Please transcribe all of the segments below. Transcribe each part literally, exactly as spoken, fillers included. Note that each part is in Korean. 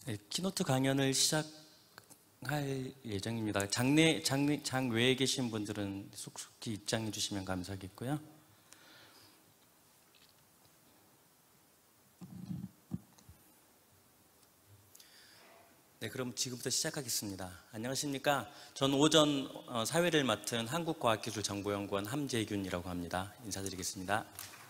네, 키노트 강연을 시작할 예정입니다. 장내, 장내, 장외에 계신 분들은 속속히 입장해 주시면 감사하겠고요. 네, 그럼 지금부터 시작하겠습니다. 안녕하십니까? 전 오전 사회를 맡은 한국과학기술정보연구원 함재균이라고 합니다. 인사드리겠습니다.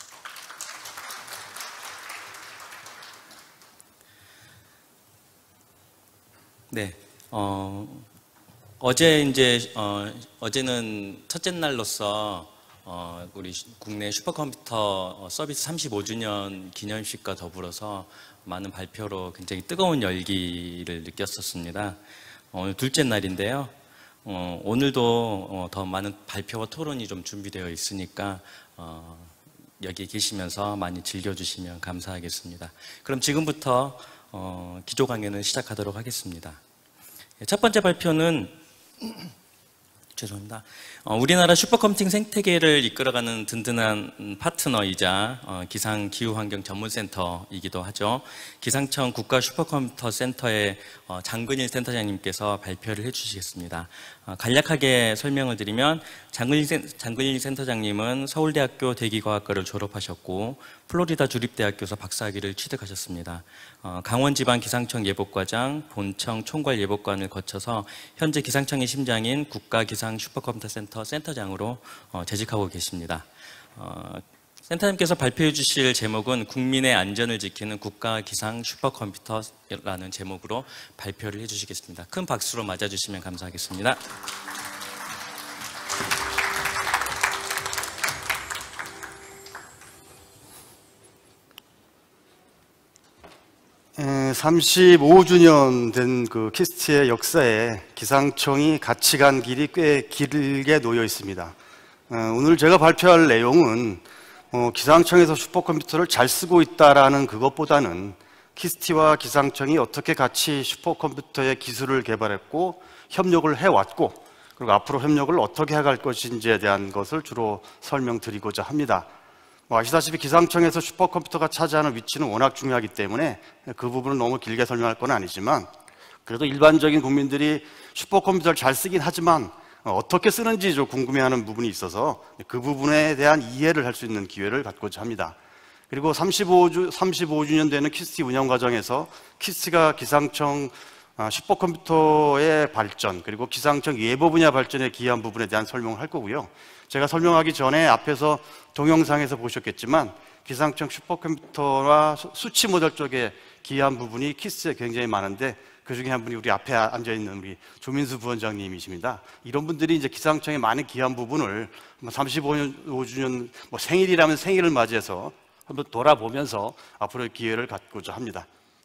네, 어, 어제 이제 어, 어제는 첫째 날로서 어, 우리 국내 슈퍼컴퓨터 서비스 삼십오 주년 기념식과 더불어서 많은 발표로 굉장히 뜨거운 열기를 느꼈었습니다. 어, 오늘 둘째 날인데요. 어, 오늘도 어, 더 많은 발표와 토론이 좀 준비되어 있으니까 어, 여기 계시면서 많이 즐겨주시면 감사하겠습니다. 그럼 지금부터 어, 기조 강연을 시작하도록 하겠습니다. 첫 번째 발표는 죄송합니다. 어, 우리나라 슈퍼컴퓨팅 생태계를 이끌어가는 든든한 파트너이자 어, 기상기후환경 전문센터이기도 하죠. 기상청 국가 슈퍼컴퓨터 센터의 어, 장근일 센터장님께서 발표를 해주시겠습니다. 어, 간략하게 설명을 드리면 장근일, 센, 장근일 센터장님은 서울대학교 대기과학과를 졸업하셨고 플로리다 주립대학교에서 박사학위를 취득하셨습니다. 어, 강원지방기상청 예보과장, 본청 총괄 예보관을 거쳐서 현재 기상청의 심장인 국가기상 슈퍼컴퓨터 센터 센터장으로 어, 재직하고 계십니다. 어, 센터장님께서 발표해 주실 제목은 국민의 안전을 지키는 국가기상 슈퍼컴퓨터라는 제목으로 발표를 해 주시겠습니다. 큰 박수로 맞아주시면 감사하겠습니다. 삼십오 주년 된 그 키스트의 역사에 기상청이 같이 간 길이 꽤 길게 놓여 있습니다. 오늘 제가 발표할 내용은 기상청에서 슈퍼컴퓨터를 잘 쓰고 있다라는 그것보다는 키스티와 기상청이 어떻게 같이 슈퍼컴퓨터의 기술을 개발했고 협력을 해왔고 그리고 앞으로 협력을 어떻게 해갈 것인지에 대한 것을 주로 설명드리고자 합니다. 뭐 아시다시피 기상청에서 슈퍼컴퓨터가 차지하는 위치는 워낙 중요하기 때문에 그 부분은 너무 길게 설명할 건 아니지만 그래도 일반적인 국민들이 슈퍼컴퓨터를 잘 쓰긴 하지만 어떻게 쓰는지 좀 궁금해하는 부분이 있어서 그 부분에 대한 이해를 할 수 있는 기회를 갖고자 합니다. 그리고 삼십오 주년 되는 키스티 운영 과정에서 키스티가 기상청 슈퍼컴퓨터의 발전 그리고 기상청 예보 분야 발전에 기여한 부분에 대한 설명을 할 거고요. 제가 설명하기 전에 앞에서 동영상에서 보셨겠지만 기상청 슈퍼컴퓨터와 수치 모델 쪽에 기여한 부분이 키스티에 굉장히 많은데 그 중에 한 분이 우리 앞에 앉아있는 우리 조민수 부원장님이십니다. 이런 분들이 이제 기상청에 많은 기여한 부분을 삼십오 주년 뭐 생일이라면 생일을 맞이해서 한번 돌아보면서 앞으로의 기회를 갖고자 합니다.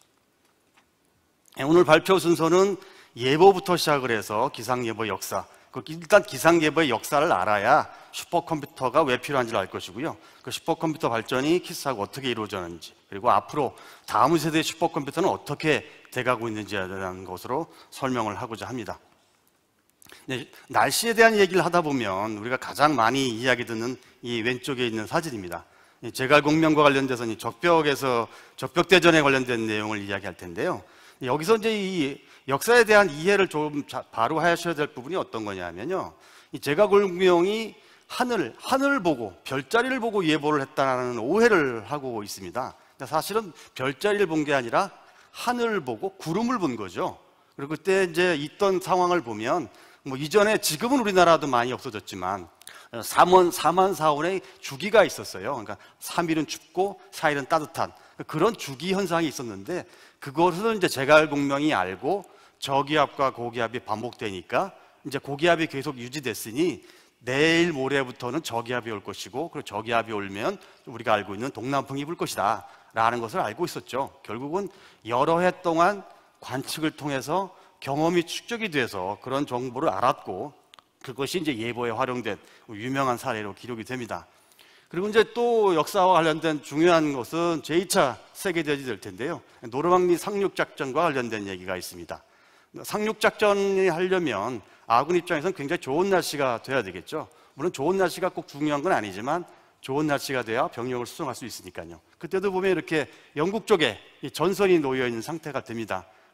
오늘 발표 순서는 예보부터 시작을 해서 기상예보 역사, 일단 기상예보의 역사를 알아야 슈퍼컴퓨터가 왜 필요한지를 알 것이고요. 그 슈퍼컴퓨터 발전이 키스하고 어떻게 이루어졌는지 그리고 앞으로 다음 세대의 슈퍼컴퓨터는 어떻게 돼가고 있는지에 대한 것으로 설명을 하고자 합니다. 네, 날씨에 대한 얘기를 하다 보면 우리가 가장 많이 이야기 듣는 이 왼쪽에 있는 사진입니다. 제갈공명과 관련돼서 적벽에서 적벽대전에 관련된 내용을 이야기할 텐데요. 여기서 이제 이 역사에 대한 이해를 좀 바로 하셔야 될 부분이 어떤 거냐면요. 이 제갈공명이 하늘, 하늘을 보고 별자리를 보고 예보를 했다는 오해를 하고 있습니다. 사실은 별자리를 본 게 아니라 하늘을 보고 구름을 본 거죠. 그리고 그때 이제 있던 상황을 보면 뭐 이전에 지금은 우리나라도 많이 없어졌지만 삼원, 사만사원의 주기가 있었어요. 그러니까 삼 일은 춥고 사 일은 따뜻한 그런 주기 현상이 있었는데 그것을 이제 제갈공명이 알고 저기압과 고기압이 반복되니까 이제 고기압이 계속 유지됐으니 내일 모레부터는 저기압이 올 것이고 그리고 저기압이 오면 우리가 알고 있는 동남풍이 불 것이다 라는 것을 알고 있었죠. 결국은 여러 해 동안 관측을 통해서 경험이 축적이 돼서 그런 정보를 알았고 그것이 이제 예보에 활용된 유명한 사례로 기록이 됩니다. 그리고 이제 또 역사와 관련된 중요한 것은 제이 차 세계대전이 될 텐데요. 노르망디 상륙작전과 관련된 얘기가 있습니다. 상륙작전이 하려면 아군 입장에서는 굉장히 좋은 날씨가 돼야 되겠죠. 물론 좋은 날씨가 꼭 중요한 건 아니지만 좋은 날씨가 돼야 병력을 수송할 수 있으니까요. 그때도 보면 이렇게 영국 쪽에 전선이 놓여 있는 상태가 됩니다.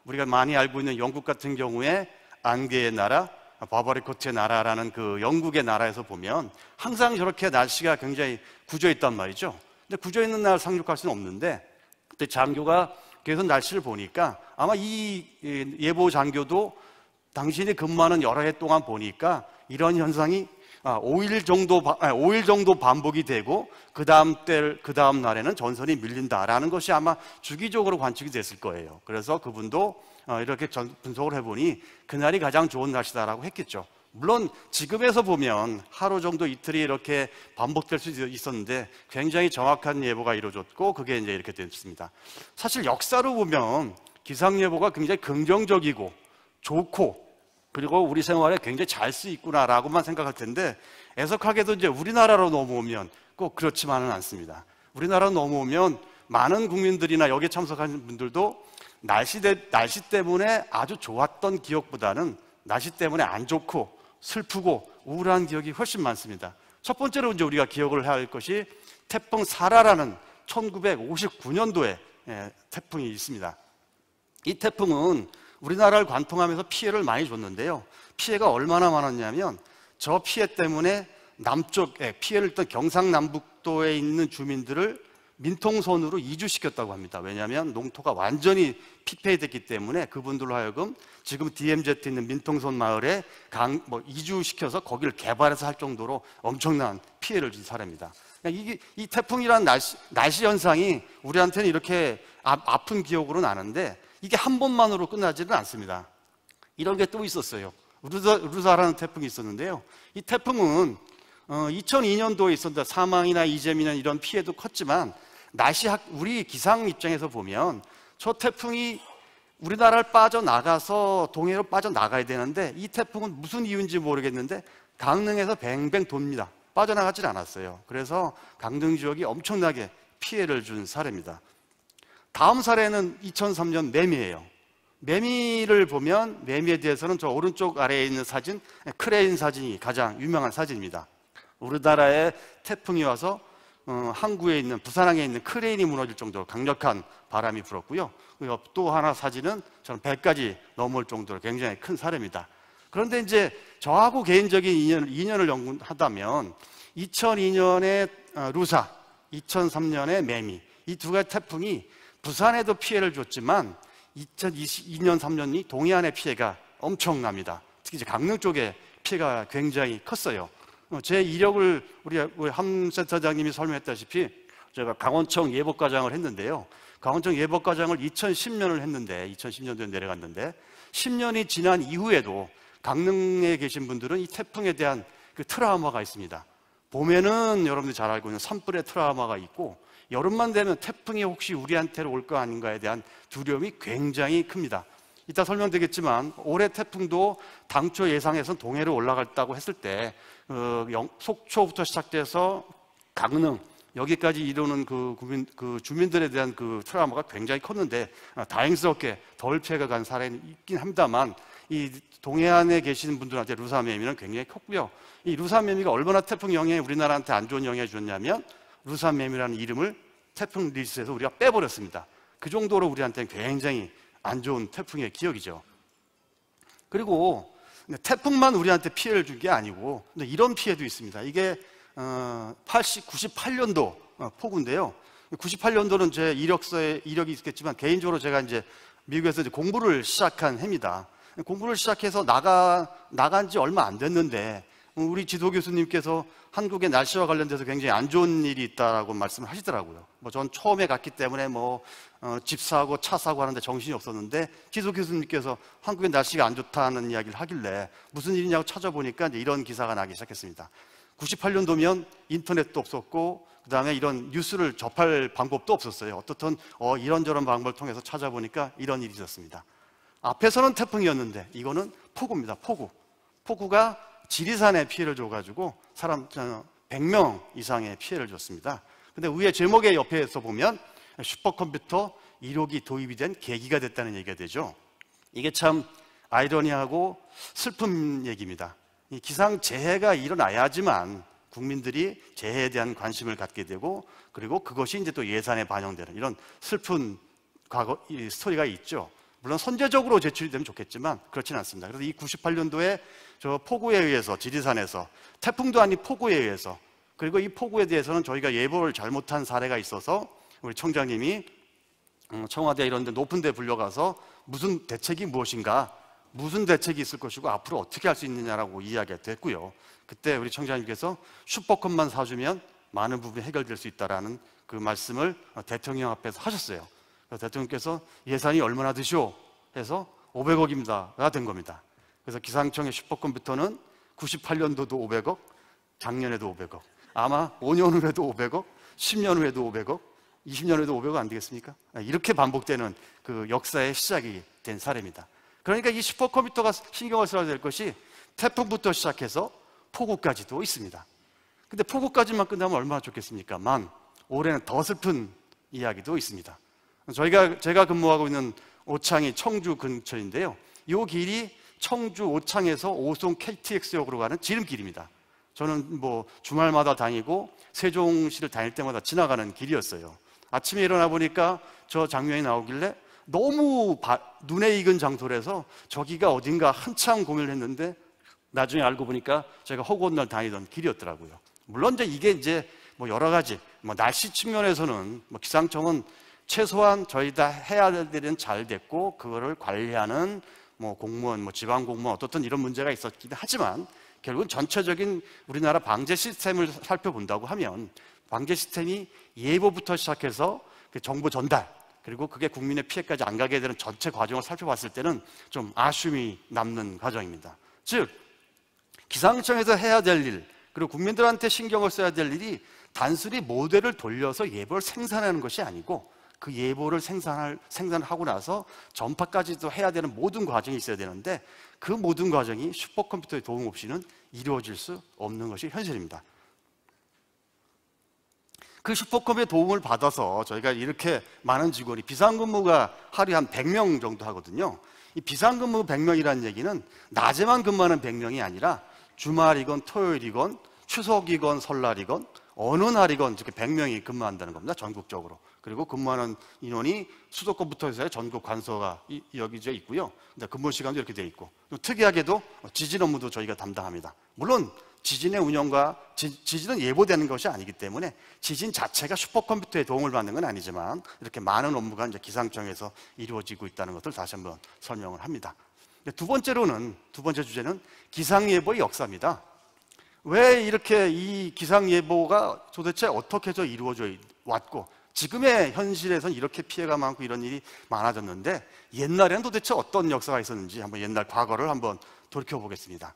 우리가 많이 알고 있는 영국 같은 경우에 안개의 나라, 바버리코트의 나라라는 그 영국의 나라에서 보면 항상 저렇게 날씨가 굉장히 굳어 있단 말이죠. 근데 굳어 있는 날 상륙할 수는 없는데, 그때 장교가 계속 날씨를 보니까 아마 이 예보 장교도 당신이 근무하는 여러 해 동안 보니까 이런 현상이 오 일 정도, 오 일 정도 반복이 되고 그 다음 때, 그 다음 날에는 전선이 밀린다라는 것이 아마 주기적으로 관측이 됐을 거예요. 그래서 그분도 이렇게 분석을 해보니 그날이 가장 좋은 날씨다라고 했겠죠. 물론 지금에서 보면 하루 정도 이틀이 이렇게 반복될 수 있었는데 굉장히 정확한 예보가 이루어졌고 그게 이제 이렇게 됐습니다. 사실 역사로 보면 기상예보가 굉장히 긍정적이고 좋고 그리고 우리 생활에 굉장히 잘 쓰이구나라고만 생각할 텐데, 애석하게도 이제 우리나라로 넘어오면 꼭 그렇지만은 않습니다. 우리나라로 넘어오면 많은 국민들이나 여기에 참석하는 분들도 날씨, 대, 날씨 때문에 아주 좋았던 기억보다는 날씨 때문에 안 좋고 슬프고 우울한 기억이 훨씬 많습니다. 첫 번째로 이제 우리가 기억을 해야 할 것이 태풍 사라라는 천구백오십구 년도에 태풍이 있습니다. 이 태풍은 우리나라를 관통하면서 피해를 많이 줬는데요. 피해가 얼마나 많았냐면 저 피해 때문에 남쪽에 피해를 입던 경상남북도에 있는 주민들을 민통선으로 이주시켰다고 합니다. 왜냐하면 농토가 완전히 피폐됐기 때문에 그분들로 하여금 지금 디엠제트 있는 민통선 마을에 강, 뭐 이주시켜서 거기를 개발해서 할 정도로 엄청난 피해를 준 사례입니다. 이게, 이 태풍이라는 날씨, 날씨 현상이 우리한테는 이렇게 아, 아픈 기억으로 나는데 이게 한 번만으로 끝나지는 않습니다. 이런 게 또 있었어요. 루사, 루사라는 태풍이 있었는데요. 이 태풍은 어, 이천이 년도에 있었는데 사망이나 이재민이나 이런 피해도 컸지만 날씨학, 우리 기상 입장에서 보면 저 태풍이 우리나라를 빠져나가서 동해로 빠져나가야 되는데 이 태풍은 무슨 이유인지 모르겠는데 강릉에서 뱅뱅 돕니다. 빠져나가질 않았어요. 그래서 강릉 지역이 엄청나게 피해를 준 사례입니다. 다음 사례는 이천삼 년 매미예요. 매미를 보면 매미에 대해서는 저 오른쪽 아래에 있는 사진, 크레인 사진이 가장 유명한 사진입니다. 우리나라에 태풍이 와서 어, 항구에 있는 부산항에 있는 크레인이 무너질 정도로 강력한 바람이 불었고요. 또 하나 사진은 저는 배까지 넘을 정도로 굉장히 큰 사례입니다. 그런데 이제 저하고 개인적인 인연, 인연을 연구하다면 이천이 년에 루사, 이천삼 년에 매미, 이 두 가지 태풍이 부산에도 피해를 줬지만 이천이십이 년, 삼 년이 동해안의 피해가 엄청납니다. 특히 이제 강릉 쪽에 피해가 굉장히 컸어요. 제 이력을 우리 함 센터장님이 설명했다시피 제가 강원청 예보과장을 했는데요. 강원청 예보과장을 이천십 년을 했는데 이천십 년도에 내려갔는데 십 년이 지난 이후에도 강릉에 계신 분들은 이 태풍에 대한 그 트라우마가 있습니다. 봄에는 여러분들이 잘 알고 있는 산불의 트라우마가 있고 여름만 되면 태풍이 혹시 우리한테로 올 거 아닌가에 대한 두려움이 굉장히 큽니다. 이따 설명되겠지만 올해 태풍도 당초 예상에선 동해로 올라갔다고 했을 때 어, 속초부터 시작돼서 강릉 여기까지 이루는 그, 국민, 그 주민들에 대한 그 트라우마가 굉장히 컸는데 아, 다행스럽게 덜 피해가 간 사례는 있긴 합니다만 이 동해안에 계시는 분들한테 루사매미는 굉장히 컸고요. 이 루사매미가 얼마나 태풍 영향이 우리나라한테 안 좋은 영향을 줬냐면 루사매미라는 이름을 태풍 리스트에서 우리가 빼버렸습니다. 그 정도로 우리한테는 굉장히 안 좋은 태풍의 기억이죠. 그리고 태풍만 우리한테 피해를 준 게 아니고 이런 피해도 있습니다. 이게 팔십, 구십팔 년도 폭우인데요. 구십팔 년도는 제 이력서에 이력이 있겠지만 개인적으로 제가 이제 미국에서 이제 공부를 시작한 해입니다. 공부를 시작해서 나가 나간 지 얼마 안 됐는데 우리 지도 교수님께서 한국의 날씨와 관련돼서 굉장히 안 좋은 일이 있다라고 말씀을 하시더라고요. 뭐 전 처음에 갔기 때문에 뭐 어, 집 사고 차 사고 하는데 정신이 없었는데 지도 교수님께서 한국의 날씨가 안 좋다는 이야기를 하길래 무슨 일이냐고 찾아보니까 이제 이런 기사가 나기 시작했습니다. 구십팔 년도면 인터넷도 없었고 그 다음에 이런 뉴스를 접할 방법도 없었어요. 어떻든 어, 이런저런 방법을 통해서 찾아보니까 이런 일이 있었습니다. 앞에서는 태풍이었는데 이거는 폭우입니다. 폭우. 폭우가 지리산에 피해를 줘가지고 사람 백 명 이상의 피해를 줬습니다. 근데 위에 제목의 옆에서 보면 슈퍼컴퓨터 이륙이 도입이 된 계기가 됐다는 얘기가 되죠. 이게 참 아이러니하고 슬픈 얘기입니다. 이 기상재해가 일어나야지만 국민들이 재해에 대한 관심을 갖게 되고 그리고 그것이 이제 또 예산에 반영되는 이런 슬픈 과거 이 스토리가 있죠. 물론 선제적으로 제출이 되면 좋겠지만 그렇지는 않습니다. 그래서 이 구십팔 년도에 저 폭우에 의해서 지리산에서 태풍도 아닌 폭우에 의해서, 그리고 이 폭우에 대해서는 저희가 예보를 잘못한 사례가 있어서 우리 청장님이 청와대 이런 데 높은 데 불려가서 무슨 대책이 무엇인가, 무슨 대책이 있을 것이고 앞으로 어떻게 할 수 있느냐라고 이야기가 됐고요. 그때 우리 청장님께서 슈퍼컵만 사주면 많은 부분이 해결될 수 있다라는 그 말씀을 대통령 앞에서 하셨어요. 그래서 대통령께서 예산이 얼마나 드시오 해서 오백억입니다가 된 겁니다. 그래서 기상청의 슈퍼컴퓨터는 구십팔 년도도 오백억, 작년에도 오백억, 아마 오 년 후에도 오백억, 십 년 후에도 오백억, 이십 년 후에도 오백억 안 되겠습니까? 이렇게 반복되는 그 역사의 시작이 된 사례입니다. 그러니까 이 슈퍼컴퓨터가 신경을 써야 될 것이 태풍부터 시작해서 폭우까지도 있습니다. 근데 폭우까지만 끝나면 얼마나 좋겠습니까? 만 올해는 더 슬픈 이야기도 있습니다. 저희가 제가 근무하고 있는 오창이 청주 근처인데요. 이 길이 청주 오창에서 오송 케이티엑스역으로 가는 지름길입니다. 저는 뭐 주말마다 다니고 세종시를 다닐 때마다 지나가는 길이었어요. 아침에 일어나 보니까 저 장면이 나오길래 너무 바, 눈에 익은 장소라서 저기가 어딘가 한참 고민을 했는데 나중에 알고 보니까 제가 허구한 날 다니던 길이었더라고요. 물론 이제 이게 이제 뭐 여러 가지 뭐 날씨 측면에서는 뭐 기상청은 최소한 저희 다 해야 될 일은 잘 됐고 그거를 관리하는 뭐 공무원, 뭐 지방 공무원 어떻든 이런 문제가 있었긴 하지만 결국은 전체적인 우리나라 방재 시스템을 살펴본다고 하면 방재 시스템이 예보부터 시작해서 그 정보 전달 그리고 그게 국민의 피해까지 안 가게 되는 전체 과정을 살펴봤을 때는 좀 아쉬움이 남는 과정입니다. 즉 기상청에서 해야 될 일 그리고 국민들한테 신경을 써야 될 일이 단순히 모델을 돌려서 예보를 생산하는 것이 아니고 그 예보를 생산할, 생산하고 나서 전파까지도 해야 되는 모든 과정이 있어야 되는데 그 모든 과정이 슈퍼컴퓨터의 도움 없이는 이루어질 수 없는 것이 현실입니다. 그 슈퍼컴의 도움을 받아서 저희가 이렇게 많은 직원이 비상근무가 하루에 한 백 명 정도 하거든요. 이 비상근무 백 명이라는 얘기는 낮에만 근무하는 백 명이 아니라 주말이건 토요일이건 추석이건 설날이건 어느 날이건 이렇게 백 명이 근무한다는 겁니다. 전국적으로. 그리고 근무하는 인원이 수도권부터 해서 전국 관서가 여기져 있고요. 근무 시간도 이렇게 돼 있고 특이하게도 지진 업무도 저희가 담당합니다. 물론 지진의 운영과 지, 지진은 예보되는 것이 아니기 때문에 지진 자체가 슈퍼컴퓨터의 도움을 받는 건 아니지만 이렇게 많은 업무가 이제 기상청에서 이루어지고 있다는 것을 다시 한번 설명을 합니다. 두 번째로는 두 번째 주제는 기상예보의 역사입니다. 왜 이렇게 이 기상예보가 도대체 어떻게 해서 이루어져 왔고 지금의 현실에서는 이렇게 피해가 많고 이런 일이 많아졌는데 옛날에는 도대체 어떤 역사가 있었는지 한번 옛날 과거를 한번 돌이켜보겠습니다.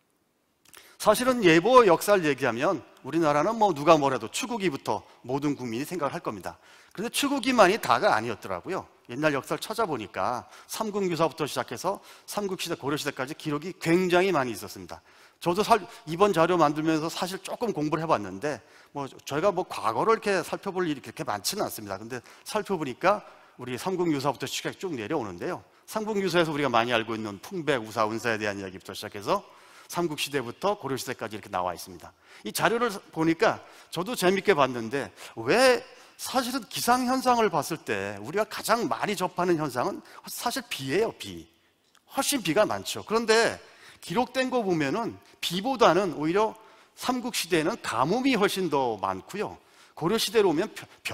사실은 예보 역사를 얘기하면 우리나라는 뭐 누가 뭐래도 추구기부터 모든 국민이 생각을 할 겁니다. 그런데 추구기만이 다가 아니었더라고요. 옛날 역사를 찾아보니까 삼국유사부터 시작해서 삼국시대, 고려시대까지 기록이 굉장히 많이 있었습니다. 저도 살, 이번 자료 만들면서 사실 조금 공부를 해봤는데 뭐 저희가 뭐 과거를 이렇게 살펴볼 일이 그렇게 많지는 않습니다. 근데 살펴보니까 우리 삼국유사부터 시작해 쭉 내려오는데요. 삼국유사에서 우리가 많이 알고 있는 풍백, 우사, 운사에 대한 이야기부터 시작해서 삼국시대부터 고려시대까지 이렇게 나와 있습니다. 이 자료를 보니까 저도 재밌게 봤는데 왜 사실은 기상현상을 봤을 때 우리가 가장 많이 접하는 현상은 사실 비예요. 비. 훨씬 비가 많죠. 그런데 기록된 거 보면은 비보다는 오히려 삼국시대에는 가뭄이 훨씬 더 많고요. 고려시대로 오면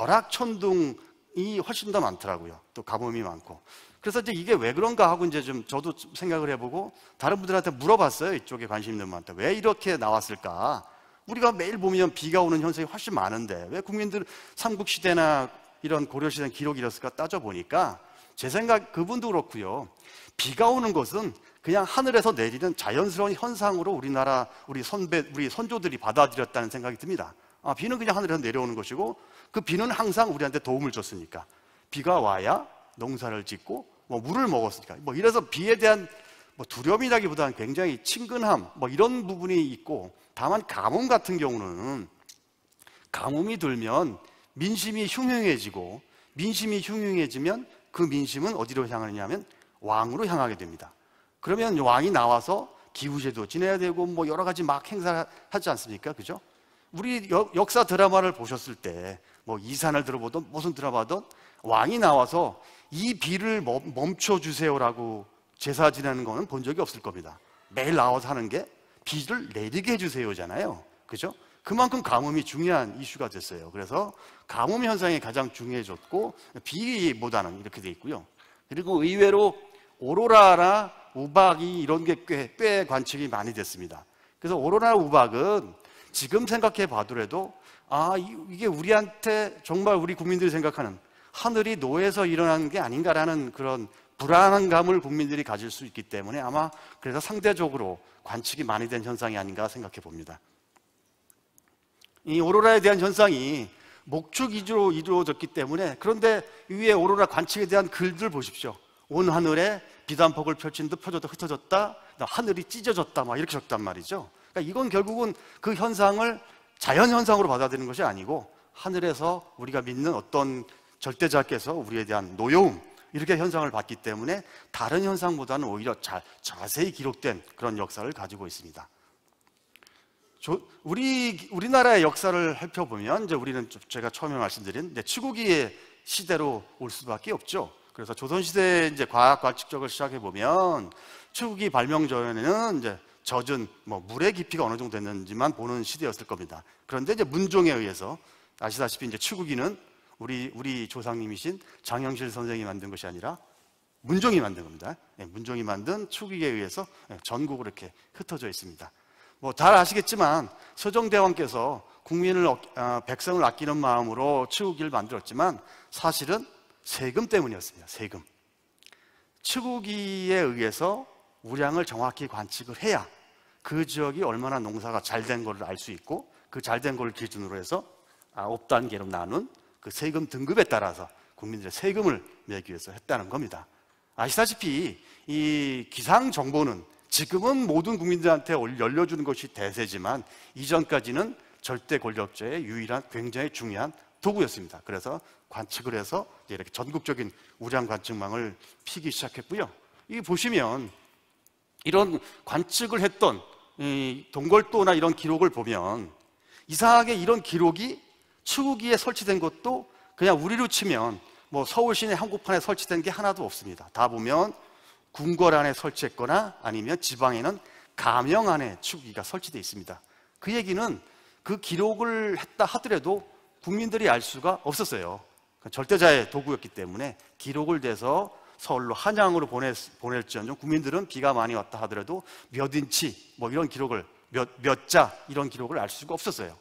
벼락천둥이 훨씬 더 많더라고요. 또 가뭄이 많고. 그래서 이제 이게 왜 그런가 하고 이제 좀 저도 생각을 해보고 다른 분들한테 물어봤어요. 이쪽에 관심 있는 분한테. 왜 이렇게 나왔을까? 우리가 매일 보면 비가 오는 현상이 훨씬 많은데 왜 국민들 삼국시대나 이런 고려시대는 기록이 이랬을까 따져보니까 제 생각 그분도 그렇고요. 비가 오는 것은 그냥 하늘에서 내리는 자연스러운 현상으로 우리나라 우리 선배 우리 선조들이 받아들였다는 생각이 듭니다. 아, 비는 그냥 하늘에서 내려오는 것이고 그 비는 항상 우리한테 도움을 줬으니까 비가 와야 농사를 짓고 뭐 물을 먹었으니까 뭐 이래서 비에 대한 뭐 두려움이라기보다는 굉장히 친근함 뭐 이런 부분이 있고 다만 가뭄 같은 경우는 가뭄이 들면 민심이 흉흉해지고 민심이 흉흉해지면 그 민심은 어디로 향하느냐면 왕으로 향하게 됩니다. 그러면 왕이 나와서 기후제도 지내야 되고 뭐 여러 가지 막 행사를 하지 않습니까? 그죠? 우리 역, 역사 드라마를 보셨을 때 뭐 이산을 들어보든 무슨 들어봐든 왕이 나와서 이 비를 멈춰주세요라고 제사 지내는 거는 본 적이 없을 겁니다. 매일 나와서 하는 게 비를 내리게 해주세요잖아요. 그죠? 그만큼 가뭄이 중요한 이슈가 됐어요. 그래서 가뭄 현상이 가장 중요해졌고 비보다는 이렇게 돼 있고요. 그리고 의외로 오로라나 우박이 이런 게 꽤, 꽤 관측이 많이 됐습니다. 그래서 오로라 우박은 지금 생각해 봐더라도 아 이게 우리한테 정말 우리 국민들이 생각하는 하늘이 노에서 일어나는 게 아닌가라는 그런 불안한 감을 국민들이 가질 수 있기 때문에 아마 그래서 상대적으로 관측이 많이 된 현상이 아닌가 생각해 봅니다. 이 오로라에 대한 현상이 목축 위주로 이루어졌기 때문에 그런데 위에 오로라 관측에 대한 글들 보십시오. 온 하늘에 비단폭을 펼친 듯 펴졌다 흩어졌다 하늘이 찢어졌다 막 이렇게 적단 말이죠. 그러니까 이건 결국은 그 현상을 자연현상으로 받아들이는 것이 아니고 하늘에서 우리가 믿는 어떤 절대자께서 우리에 대한 노여움 이렇게 현상을 봤기 때문에 다른 현상보다는 오히려 자, 자세히 기록된 그런 역사를 가지고 있습니다. 조, 우리, 우리나라의 역사를 살펴보면 이제 우리는 제가 처음에 말씀드린 이제 치국이의 시대로 올 수밖에 없죠. 그래서 조선시대 이제 과학 관측적을 시작해 보면 치국이 발명 전에는 이제 젖은 뭐 물의 깊이가 어느 정도 됐는지만 보는 시대였을 겁니다. 그런데 이제 문종에 의해서 아시다시피 이제 치국이는 우리 우리 조상님이신 장영실 선생이 만든 것이 아니라 문종이 만든 겁니다. 네, 문종이 만든 치국에 의해서 전국으로 이렇게 흩어져 있습니다. 뭐 잘 아시겠지만 세종대왕께서 국민을 어, 백성을 아끼는 마음으로 치국이를 만들었지만 사실은 세금 때문이었습니다. 세금. 치국이에 의해서 우량을 정확히 관측을 해야 그 지역이 얼마나 농사가 잘 된 걸 알 수 있고 그 잘 된 걸 기준으로 해서 아홉 단계로 나눈 그 세금 등급에 따라서 국민들의 세금을 매기 위해서 했다는 겁니다. 아시다시피 이 기상 정보는 지금은 모든 국민들한테 열려주는 것이 대세지만 이전까지는 절대 권력자의 유일한 굉장히 중요한 도구였습니다. 그래서 관측을 해서 이렇게 전국적인 우량 관측망을 피기 시작했고요. 이 보시면 이런 관측을 했던 이 동걸도나 이런 기록을 보면 이상하게 이런 기록이 치국이에 설치된 것도 그냥 우리로 치면 뭐 서울 시내 한복판에 설치된 게 하나도 없습니다. 다 보면 궁궐 안에 설치했거나 아니면 지방에는 가명 안에 치국이가 설치되어 있습니다. 그 얘기는 그 기록을 했다 하더라도 국민들이 알 수가 없었어요. 절대자의 도구였기 때문에 기록을 대서 서울로 한양으로 보낼, 보낼지언정 국민들은 비가 많이 왔다 하더라도 몇 인치 뭐 이런 기록을 몇, 몇 자 이런 기록을 알 수가 없었어요.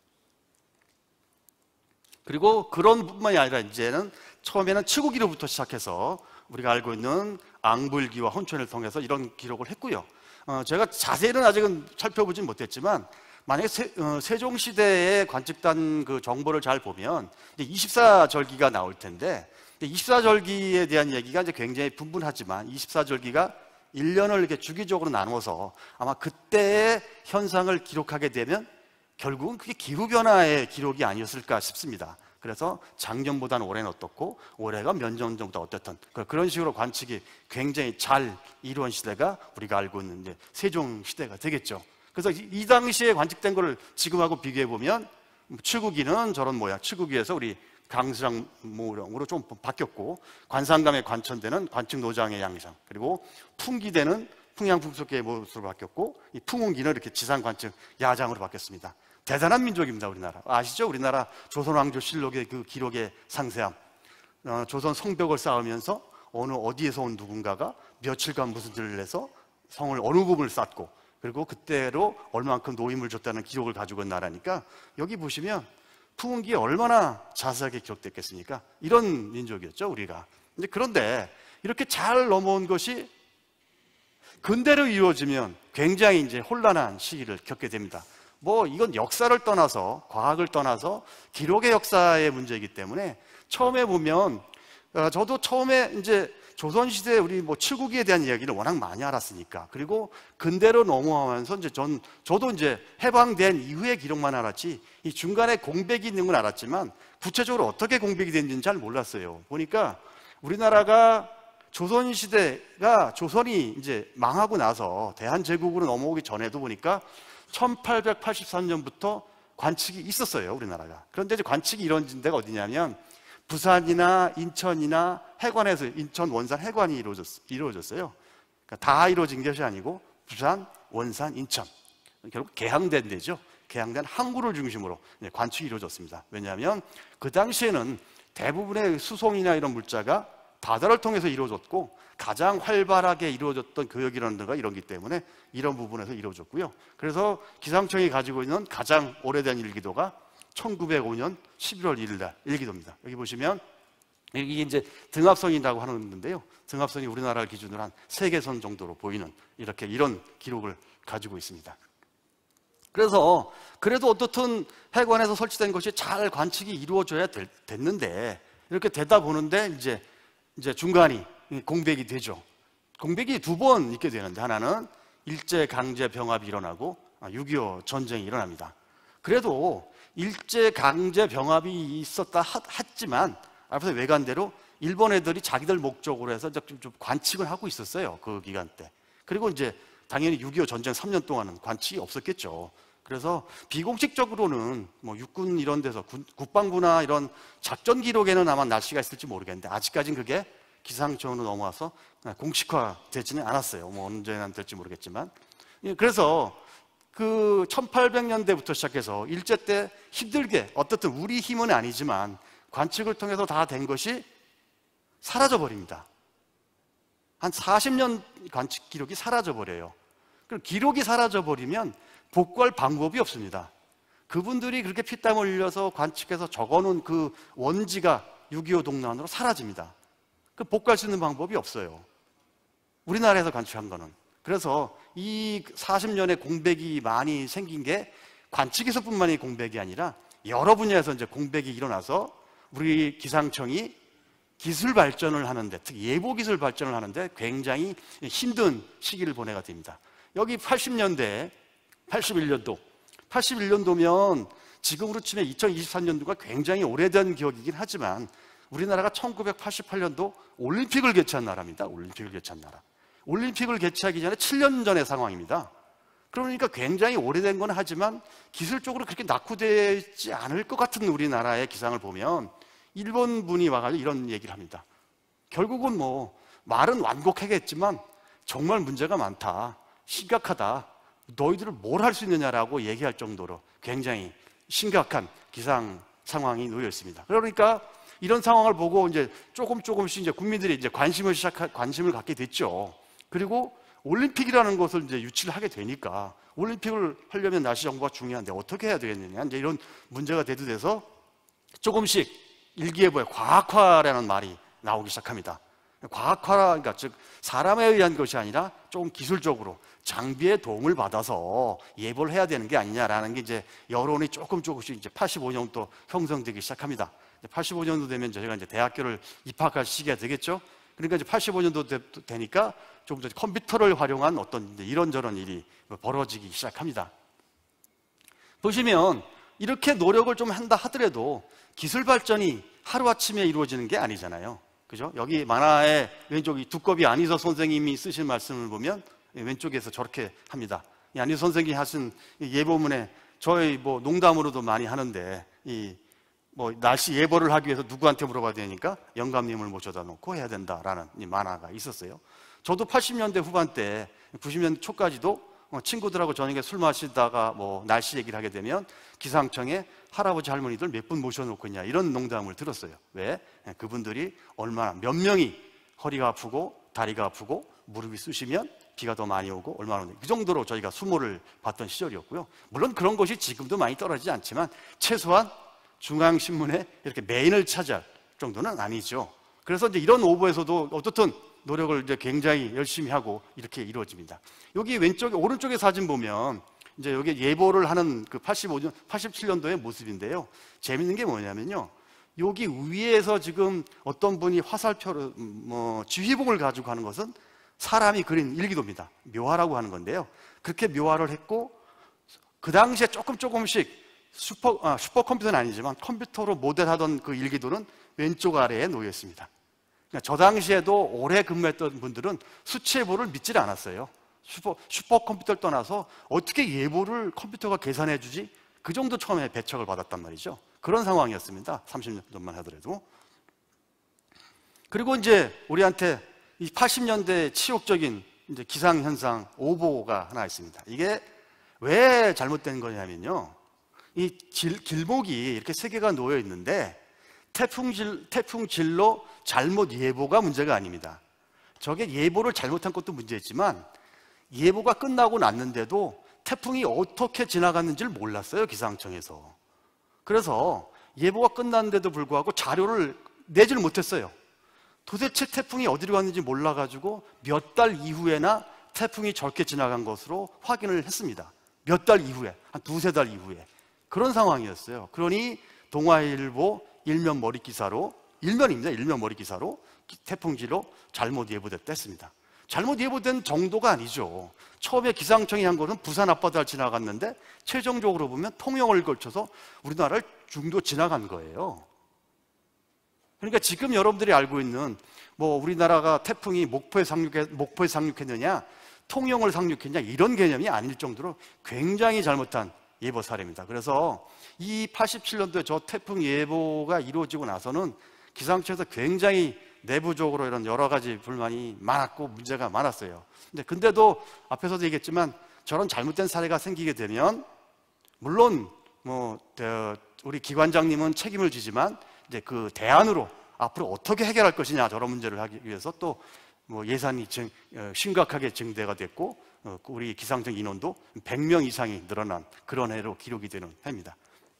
그리고 그런 뿐만이 아니라 이제는 처음에는 치국이로부터 시작해서 우리가 알고 있는 앙불기와 혼천을 통해서 이런 기록을 했고요. 어, 제가 자세히는 아직은 살펴보진 못했지만 만약에 세, 어, 세종시대에 관측된 그 정보를 잘 보면 이제 이십사절기가 나올 텐데 이십사절기에 대한 얘기가 이제 굉장히 분분하지만 이십사절기가 일 년을 이렇게 주기적으로 나누어서 아마 그때의 현상을 기록하게 되면 결국은 그게 기후변화의 기록이 아니었을까 싶습니다. 그래서 작년보다는 올해는 어떻고 올해가 몇 년 정도 어떻든 그런 식으로 관측이 굉장히 잘 이루어진 시대가 우리가 알고 있는 이제 세종시대가 되겠죠. 그래서 이 당시에 관측된 거를 지금하고 비교해 보면 치국이는 저런 모양, 치국이에서 우리 강수량 모형으로 좀 바뀌었고 관상감에 관천되는 관측노장의 양상, 그리고 풍기대는 풍양풍속계의 모습으로 바뀌었고 이 풍운기는 이렇게 지상 관측 야장으로 바뀌었습니다. 대단한 민족입니다. 우리나라 아시죠? 우리나라 조선왕조실록의 그 기록의 상세함. 어, 조선 성벽을 쌓으면서 어느 어디에서 온 누군가가 며칠간 무슨 일을 해서 성을 어느 부분을 쌓고 그리고 그때로 얼마만큼 노임을 줬다는 기록을 가지고 있는 나라니까 여기 보시면 풍운기에 얼마나 자세하게 기록됐겠습니까? 이런 민족이었죠, 우리가. 이제 그런데 이렇게 잘 넘어온 것이 근대로 이루어지면 굉장히 이제 혼란한 시기를 겪게 됩니다. 뭐 이건 역사를 떠나서 과학을 떠나서 기록의 역사의 문제이기 때문에 처음에 보면 어, 저도 처음에 이제 조선시대 우리 뭐 치국이에 대한 이야기를 워낙 많이 알았으니까 그리고 근대로 넘어가면서 이제 전 저도 이제 해방된 이후의 기록만 알았지 이 중간에 공백이 있는 건 알았지만 구체적으로 어떻게 공백이 됐는지는 잘 몰랐어요. 보니까 우리나라가 조선시대가 조선이 이제 망하고 나서 대한제국으로 넘어오기 전에도 보니까 천팔백팔십삼년부터 관측이 있었어요, 우리나라가. 그런데 이제 관측이 이루어진 데가 어디냐면 부산이나 인천이나 해관에서, 인천, 원산, 해관이 이루어졌, 이루어졌어요. 그러니까 다 이루어진 것이 아니고 부산, 원산, 인천, 결국 개항된 데죠. 개항된 항구를 중심으로 관측이 이루어졌습니다. 왜냐하면 그 당시에는 대부분의 수송이나 이런 물자가 바다를 통해서 이루어졌고 가장 활발하게 이루어졌던 교역이라든가 이런 기 때문에 이런 부분에서 이루어졌고요. 그래서 기상청이 가지고 있는 가장 오래된 일기도가 천구백오 년 십일월 일일 날 일기도입니다. 여기 보시면 이게 이제 등압선이라고 하는데요. 등압선이 우리나라를 기준으로 한 세 개 선 정도로 보이는 이렇게 이런 기록을 가지고 있습니다. 그래서 그래도 어떻든 해관에서 설치된 것이 잘 관측이 이루어져야 될, 됐는데 이렇게 되다 보는데 이제 이제 중간이 공백이 되죠. 공백이 두 번 있게 되는데 하나는 일제 강제 병합이 일어나고 육이오 전쟁이 일어납니다. 그래도 일제 강제 병합이 있었다 했지만 앞에서 외관대로 일본 애들이 자기들 목적으로 해서 좀 관측을 하고 있었어요. 그 기간 때. 그리고 이제 당연히 육이오 전쟁 삼 년 동안은 관측이 없었겠죠. 그래서 비공식적으로는 뭐 육군 이런 데서 군, 국방부나 이런 작전 기록에는 아마 날씨가 있을지 모르겠는데 아직까지는 그게 기상청으로 넘어와서 공식화되지는 않았어요. 뭐 언제나 될지 모르겠지만. 그래서 그 천팔백 년대부터 시작해서 일제 때 힘들게 어떻든 우리 힘은 아니지만 관측을 통해서 다 된 것이 사라져 버립니다. 한 사십 년 관측 기록이 사라져 버려요. 그럼 기록이 사라져 버리면 복구할 방법이 없습니다. 그분들이 그렇게 피땀 흘려서 관측해서 적어놓은 그 원지가 육이오 동란으로 사라집니다. 그 복구할 수 있는 방법이 없어요. 우리나라에서 관측한 거는. 그래서 이 사십 년의 공백이 많이 생긴 게 관측에서뿐만이 공백이 아니라 여러 분야에서 이제 공백이 일어나서 우리 기상청이 기술 발전을 하는데, 특히 예보 기술 발전을 하는데 굉장히 힘든 시기를 보내게 됩니다. 여기 팔십 년대, 팔십일 년도, 팔십일 년도면 지금으로 치면 이천이십삼 년도가 굉장히 오래된 기억이긴 하지만 우리나라가 천구백팔십팔 년도 올림픽을 개최한 나라입니다. 올림픽을 개최한 나라. 올림픽을 개최하기 전에 칠 년 전의 상황입니다. 그러니까 굉장히 오래된 건 하지만 기술적으로 그렇게 낙후되지 않을 것 같은 우리나라의 기상을 보면 일본 분이 와가지고 이런 얘기를 합니다. 결국은 뭐 말은 완곡하겠지만 정말 문제가 많다, 심각하다, 너희들을 뭘 할 수 있느냐라고 얘기할 정도로 굉장히 심각한 기상 상황이 놓여 있습니다. 그러니까 이런 상황을 보고 이제 조금 조금씩 이제 국민들이 이제 관심을 시작 관심을 갖게 됐죠. 그리고 올림픽이라는 것을 이제 유치를 하게 되니까 올림픽을 하려면 날씨 정보가 중요한데 어떻게 해야 되겠느냐, 이제 이런 문제가 대두돼서 조금씩 일기예보에 과학화라는 말이 나오기 시작합니다. 과학화, 그러니까 즉 사람에 의한 것이 아니라 조금 기술적으로 장비의 도움을 받아서 예보를 해야 되는 게 아니냐라는 게 이제 여론이 조금 조금씩 이제 팔십오 년도 형성되기 시작합니다. 팔십오 년도 되면 저희가 이제 대학교를 입학할 시기가 되겠죠. 그러니까 이제 팔십오 년도 되, 되니까 조금 더 컴퓨터를 활용한 어떤 이런저런 일이 벌어지기 시작합니다. 보시면 이렇게 노력을 좀 한다 하더라도 기술 발전이 하루아침에 이루어지는 게 아니잖아요. 그죠? 여기 만화의 왼쪽이 두꺼비 안희서 선생님이 쓰신 말씀을 보면 왼쪽에서 저렇게 합니다. 이 안희서 선생님이 하신 예보문에 저희 뭐 농담으로도 많이 하는데 이 뭐 날씨 예보를 하기 위해서 누구한테 물어봐야 되니까 영감님을 모셔다 놓고 해야 된다라는 이 만화가 있었어요. 저도 팔십 년대 후반 때 구십 년대 초까지도 친구들하고 저녁에 술 마시다가 뭐 날씨 얘기를 하게 되면 기상청에 할아버지 할머니들 몇 분 모셔놓고 있냐 이런 농담을 들었어요. 왜? 그분들이 얼마나 몇 명이 허리가 아프고 다리가 아프고 무릎이 쑤시면 비가 더 많이 오고 얼마나 그 정도로 저희가 수모를 받던 시절이었고요. 물론 그런 것이 지금도 많이 떨어지지 않지만 최소한 중앙신문에 이렇게 메인을 차지할 정도는 아니죠. 그래서 이제 이런 오보에서도 어떻든 노력을 이제 굉장히 열심히 하고 이렇게 이루어집니다. 여기 왼쪽에 오른쪽에 사진 보면 이제 여기 예보를 하는 그 팔십오 년, 팔십칠 년도의 모습인데요. 재밌는 게 뭐냐면요. 여기 위에서 지금 어떤 분이 화살표를 뭐 지휘봉을 가지고 하는 것은 사람이 그린 일기도입니다. 묘화라고 하는 건데요. 그렇게 묘화를 했고 그 당시에 조금 조금씩 슈퍼, 아, 슈퍼컴퓨터는 아니지만 컴퓨터로 모델하던 그 일기도는 왼쪽 아래에 놓여 있습니다. 그러니까 저 당시에도 오래 근무했던 분들은 수치 예보를 믿질 않았어요. 슈퍼, 슈퍼컴퓨터를 떠나서 어떻게 예보를 컴퓨터가 계산해 주지? 그 정도 처음에 배척을 받았단 말이죠. 그런 상황이었습니다. 삼십 년 전만 하더라도. 그리고 이제 우리한테 이 팔십 년대 치욕적인 이제 기상현상 오보가 하나 있습니다. 이게 왜 잘못된 거냐면요. 이 길, 길목이 이렇게 세 개가 놓여 있는데 태풍질, 태풍질로 잘못 예보가 문제가 아닙니다. 저게 예보를 잘못한 것도 문제였지만 예보가 끝나고 났는데도 태풍이 어떻게 지나갔는지를 몰랐어요, 기상청에서. 그래서 예보가 끝났는데도 불구하고 자료를 내지를 못했어요. 도대체 태풍이 어디로 갔는지 몰라가지고 몇 달 이후에나 태풍이 저렇게 지나간 것으로 확인을 했습니다. 몇 달 이후에, 한 두세 달 이후에. 그런 상황이었어요. 그러니 동아일보 일면 머리 기사로, 일면입니다. 일면 머리 기사로 태풍지로 잘못 예보됐다 했습니다. 잘못 예보된 정도가 아니죠. 처음에 기상청이 한 거는 부산 앞바다를 지나갔는데 최종적으로 보면 통영을 걸쳐서 우리나라를 중도 지나간 거예요. 그러니까 지금 여러분들이 알고 있는 뭐 우리나라가 태풍이 목포에 상륙해, 목포에 상륙했느냐, 통영을 상륙했냐, 이런 개념이 아닐 정도로 굉장히 잘못한 예보 사례입니다. 그래서 이 팔십칠 년도에 저 태풍 예보가 이루어지고 나서는 기상청에서 굉장히 내부적으로 이런 여러 가지 불만이 많았고 문제가 많았어요. 근데 근데도 앞에서도 얘기했지만 저런 잘못된 사례가 생기게 되면 물론 뭐 우리 기관장님은 책임을 지지만 이제 그 대안으로 앞으로 어떻게 해결할 것이냐, 저런 문제를 하기 위해서 또 뭐 예산이 증, 심각하게 증대가 됐고 우리 기상청 인원도 백 명 이상이 늘어난 그런 해로 기록이 되는 해입니다.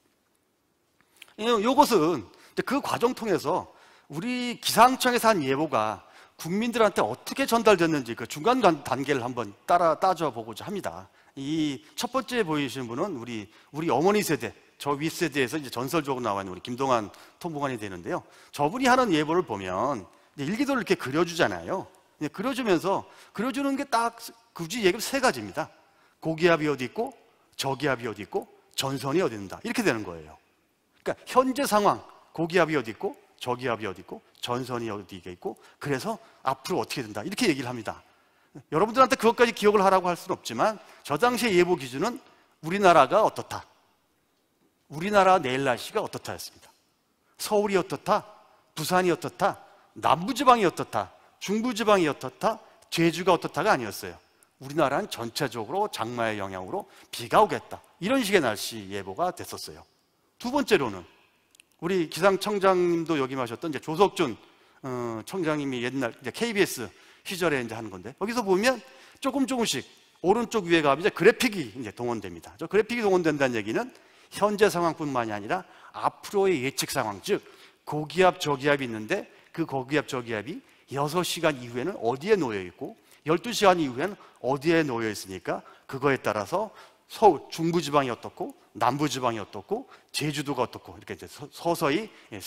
이것은 그 과정 통해서 우리 기상청에서 한 예보가 국민들한테 어떻게 전달됐는지 그 중간 단계를 한번 따라 따져보고자 합니다. 이 첫 번째 보이시는 분은 우리 우리 어머니 세대, 저 윗세대에서 이제 전설적으로 나와 있는 우리 김동완 통보관이 되는데요. 저분이 하는 예보를 보면 일기도를 이렇게 그려주잖아요. 그려주면서 그려주는 게 딱 굳이 얘기하면 세 가지입니다. 고기압이 어디 있고, 저기압이 어디 있고, 전선이 어디 있는다. 이렇게 되는 거예요. 그러니까 현재 상황, 고기압이 어디 있고, 저기압이 어디 있고, 전선이 어디 있고, 그래서 앞으로 어떻게 된다. 이렇게 얘기를 합니다. 여러분들한테 그것까지 기억을 하라고 할 수는 없지만 저 당시의 예보 기준은 우리나라가 어떻다, 우리나라 내일 날씨가 어떻다였습니다. 서울이 어떻다, 부산이 어떻다, 남부지방이 어떻다, 중부지방이 어떻다, 제주가 어떻다가 아니었어요. 우리나라는 전체적으로 장마의 영향으로 비가 오겠다, 이런 식의 날씨 예보가 됐었어요. 두 번째로는 우리 기상청장님도 역임하셨던 이제 조석준 어, 청장님이 옛날 이제 케이비에스 시절에 이제 하는 건데, 여기서 보면 조금 조금씩 오른쪽 위에 가면 이제 그래픽이 이제 동원됩니다. 저 그래픽이 동원된다는 얘기는 현재 상황뿐만이 아니라 앞으로의 예측 상황, 즉 고기압 저기압이 있는데 그 고기압 저기압이 여섯 시간 이후에는 어디에 놓여 있고 열두 시간 이후에는 어디에 놓여 있으니까 그거에 따라서 서울 중부지방이 어떻고 남부지방이 어떻고 제주도가 어떻고 이렇게 이제 서서히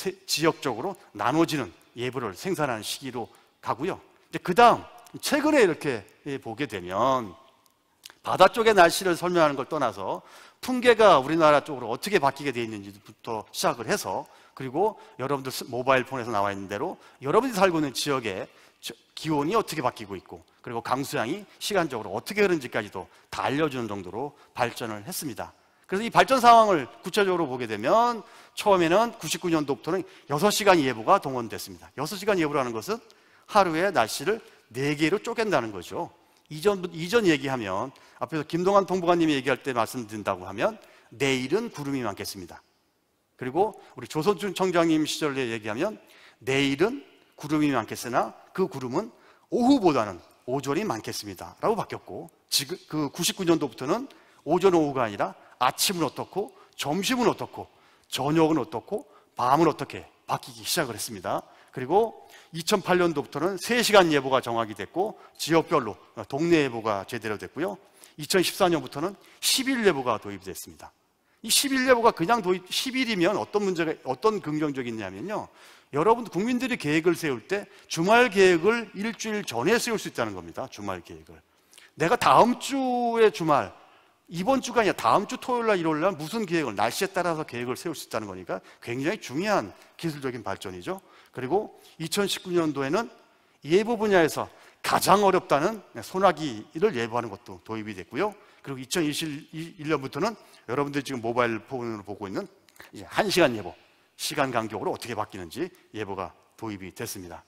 지역적으로 나눠지는 예보를 생산하는 시기로 가고요. 그 다음 최근에 이렇게 보게 되면 바다 쪽의 날씨를 설명하는 걸 떠나서 풍계가 우리나라 쪽으로 어떻게 바뀌게 되어 있는지부터 시작을 해서, 그리고 여러분들 모바일 폰에서 나와 있는 대로 여러분이 살고 있는 지역의 기온이 어떻게 바뀌고 있고, 그리고 강수량이 시간적으로 어떻게 흐르는지까지도 다 알려주는 정도로 발전을 했습니다. 그래서 이 발전 상황을 구체적으로 보게 되면 처음에는 구십구 년도부터는 여섯 시간 예보가 동원됐습니다. 여섯 시간 예보라는 것은 하루에 날씨를 네 개로 쪼갠다는 거죠. 이전, 이전 얘기하면 앞에서 김동완 통보관님이 얘기할 때 말씀드린다고 하면 내일은 구름이 많겠습니다. 그리고 우리 조선준 청장님 시절에 얘기하면 내일은 구름이 많겠으나 그 구름은 오후보다는 오전이 많겠습니다 라고 바뀌었고, 지금 그 구십구 년도부터는 오전 오후가 아니라 아침은 어떻고 점심은 어떻고 저녁은 어떻고 밤은 어떻게 바뀌기 시작을 했습니다. 그리고 이천팔 년도부터는 세 시간 예보가 정하게 됐고 지역별로 동네 예보가 제대로 됐고요. 이천십사 년부터는 십 일 예보가 도입이 됐습니다. 이 십 일 예보가 그냥 도입, 십 일이면 어떤 문제가, 어떤 긍정적이 있냐면요, 여러분 국민들이 계획을 세울 때 주말 계획을 일주일 전에 세울 수 있다는 겁니다. 주말 계획을 내가 다음 주의 주말, 이번 주가 아니라 다음 주 토요일 날 일요일 날 무슨 계획을, 날씨에 따라서 계획을 세울 수 있다는 거니까 굉장히 중요한 기술적인 발전이죠. 그리고 이천십구 년도에는 예보 분야에서 가장 어렵다는 소나기를 예보하는 것도 도입이 됐고요. 그리고 이천이십일 년부터는 여러분들이 지금 모바일 폰으로 보고 있는 이제 한 시간 예보, 시간 간격으로 어떻게 바뀌는지 예보가 도입이 됐습니다.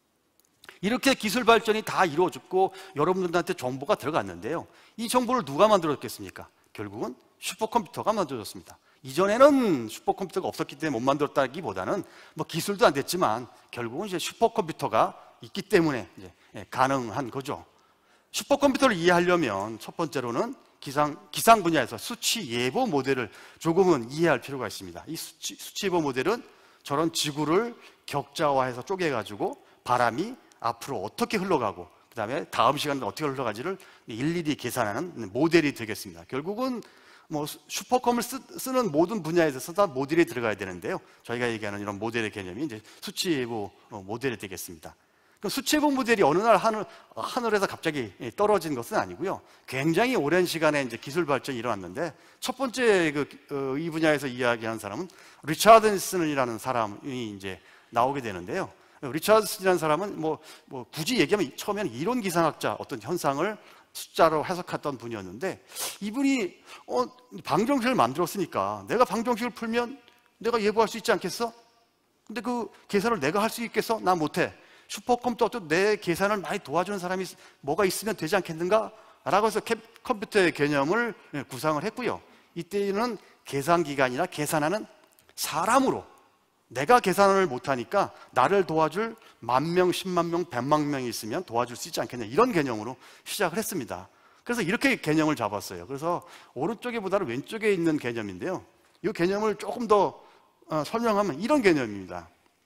이렇게 기술 발전이 다 이루어졌고 여러분들한테 정보가 들어갔는데요. 이 정보를 누가 만들었겠습니까? 결국은 슈퍼컴퓨터가 만들어졌습니다. 이전에는 슈퍼컴퓨터가 없었기 때문에 못 만들었다기보다는 뭐 기술도 안 됐지만 결국은 이제 슈퍼컴퓨터가 있기 때문에 이제 가능한 거죠. 슈퍼컴퓨터를 이해하려면 첫 번째로는 기상, 기상 분야에서 수치 예보 모델을 조금은 이해할 필요가 있습니다. 이 수치, 수치 예보 모델은 저런 지구를 격자화해서 쪼개가지고 바람이 앞으로 어떻게 흘러가고 그 다음에 다음 시간에 어떻게 흘러가지를 일일이 계산하는 모델이 되겠습니다. 결국은 뭐 슈퍼컴을 쓰, 쓰는 모든 분야에서 다 모델이 들어가야 되는데요. 저희가 얘기하는 이런 모델의 개념이 이제 수치 예보 모델이 되겠습니다. 수치 예보 모델이 어느 날 하늘, 하늘에서 갑자기 떨어진 것은 아니고요. 굉장히 오랜 시간에 이제 기술 발전이 일어났는데 첫 번째 그, 어, 이 분야에서 이야기하는 사람은 리차드슨이라는 사람이 이제 나오게 되는데요. 리차드슨이라는 사람은 뭐, 뭐 굳이 얘기하면 처음에는 이론 기상학자 어떤 현상을 숫자로 해석했던 분이었는데 이분이 어, 방정식을 만들었으니까 내가 방정식을 풀면 내가 예보할 수 있지 않겠어? 근데 그 계산을 내가 할 수 있겠어? 나 못해. 슈퍼컴퓨터도 내 계산을 많이 도와주는 사람이 뭐가 있으면 되지 않겠는가? 라고 해서 컴퓨터의 개념을 구상을 했고요. 이때는 계산기관이나 계산하는 사람으로 내가 계산을 못하니까 나를 도와줄 만 명, 십만 명, 백만 명이 있으면 도와줄 수 있지 않겠냐 이런 개념으로 시작을 했습니다. 그래서 이렇게 개념을 잡았어요. 그래서 오른쪽에 보다는 왼쪽에 있는 개념인데요. 이 개념을 조금 더 어, 설명하면 이런 개념입니다.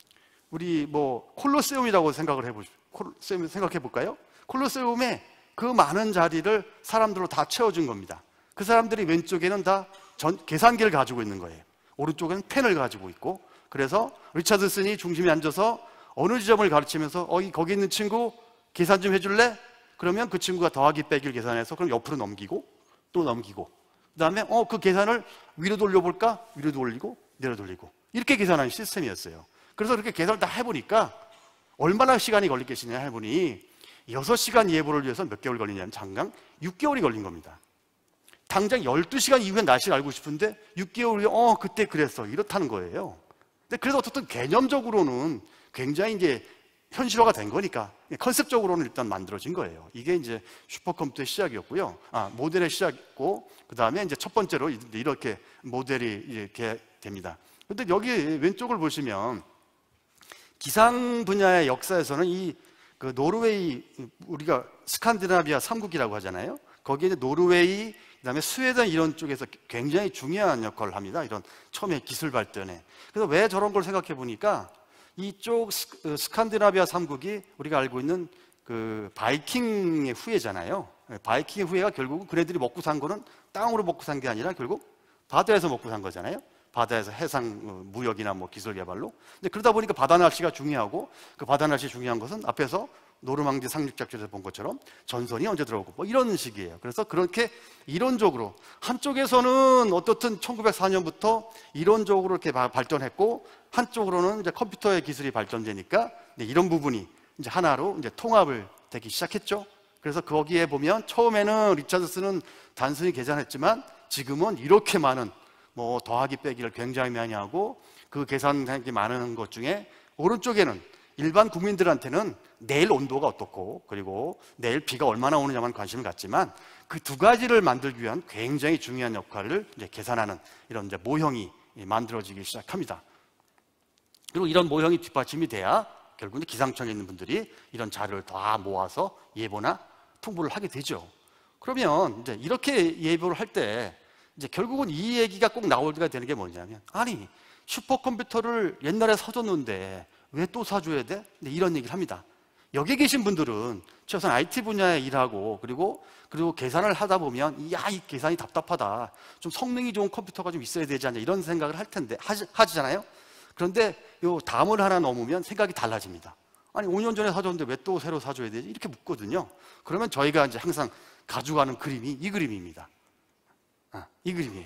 우리 뭐 콜로세움이라고 생각을 해보죠. 콜로세움 생각해 볼까요? 콜로세움에 그 많은 자리를 사람들로 다 채워준 겁니다. 그 사람들이 왼쪽에는 다 전, 계산기를 가지고 있는 거예요. 오른쪽에는 펜을 가지고 있고 그래서 리차드슨이 중심에 앉아서 어느 지점을 가르치면서 어, 거기 있는 친구 계산 좀 해줄래? 그러면 그 친구가 더하기 빼기를 계산해서 그럼 옆으로 넘기고 또 넘기고 그 다음에 어, 그 계산을 위로 돌려볼까? 위로 돌리고 내려 돌리고 이렇게 계산하는 시스템이었어요. 그래서 그렇게 계산을 다 해보니까 얼마나 시간이 걸리겠느냐 해보니 여섯 시간 예보를 위해서 몇 개월 걸리냐면 장강 육 개월이 걸린 겁니다. 당장 열두 시간 이후에 날씨를 알고 싶은데 육 개월 후에 어 그때 그랬어 이렇다는 거예요. 근데 그래서 어쨌든 개념적으로는 굉장히 이제 현실화가 된 거니까 컨셉적으로는 일단 만들어진 거예요. 이게 이제 슈퍼컴퓨터의 시작이었고요. 아, 모델의 시작이고 그 다음에 이제 첫 번째로 이렇게 모델이 이렇게 됩니다. 근데 여기 왼쪽을 보시면 기상 분야의 역사에서는 이 그 노르웨이 우리가 스칸디나비아 삼국이라고 하잖아요. 거기에 이제 노르웨이 그다음에 스웨덴 이런 쪽에서 굉장히 중요한 역할을 합니다. 이런 처음에 기술 발전에. 그래서 왜 저런 걸 생각해 보니까 이쪽 스, 스칸디나비아 삼국이 우리가 알고 있는 그 바이킹의 후예잖아요. 바이킹의 후예가 결국은 그네들이 먹고 산 거는 땅으로 먹고 산 게 아니라 결국 바다에서 먹고 산 거잖아요. 바다에서 해상 무역이나 뭐 기술 개발로. 근데 그러다 보니까 바다 날씨가 중요하고 그 바다 날씨 중요한 것은 앞에서 노르망디 상륙작전에서 본 것처럼 전선이 언제 들어오고 뭐 이런 식이에요. 그래서 그렇게 이론적으로 한쪽에서는 어떻든 천구백사 년부터 이론적으로 이렇게 발전했고 한쪽으로는 이제 컴퓨터의 기술이 발전되니까 이런 부분이 이제 하나로 이제 통합을 되기 시작했죠. 그래서 거기에 보면 처음에는 리차드슨은 단순히 계산했지만 지금은 이렇게 많은 뭐 더하기 빼기를 굉장히 많이 하고 그 계산하기 많은 것 중에 오른쪽에는 일반 국민들한테는 내일 온도가 어떻고 그리고 내일 비가 얼마나 오느냐만 관심을 갖지만 그 두 가지를 만들기 위한 굉장히 중요한 역할을 이제 계산하는 이런 이제 모형이 만들어지기 시작합니다. 그리고 이런 모형이 뒷받침이 돼야 결국은 기상청에 있는 분들이 이런 자료를 다 모아서 예보나 통보를 하게 되죠. 그러면 이제 이렇게 예보를 할 때 이제 결국은 이 얘기가 꼭 나오게 되는 게 뭐냐면 아니 슈퍼컴퓨터를 옛날에 사줬는데 왜 또 사줘야 돼? 네, 이런 얘기를 합니다. 여기 계신 분들은 최소한 아이티 분야에 일하고 그리고 그리고 계산을 하다 보면 야, 이 계산이 답답하다. 좀 성능이 좋은 컴퓨터가 좀 있어야 되지 않냐 이런 생각을 할 텐데 하지, 하잖아요. 그런데 요 담을 하나 넘으면 생각이 달라집니다. 아니 오 년 전에 사줬는데 왜 또 새로 사줘야 되지? 이렇게 묻거든요. 그러면 저희가 이제 항상 가져가는 그림이 이 그림입니다. 아, 이 그림이에요.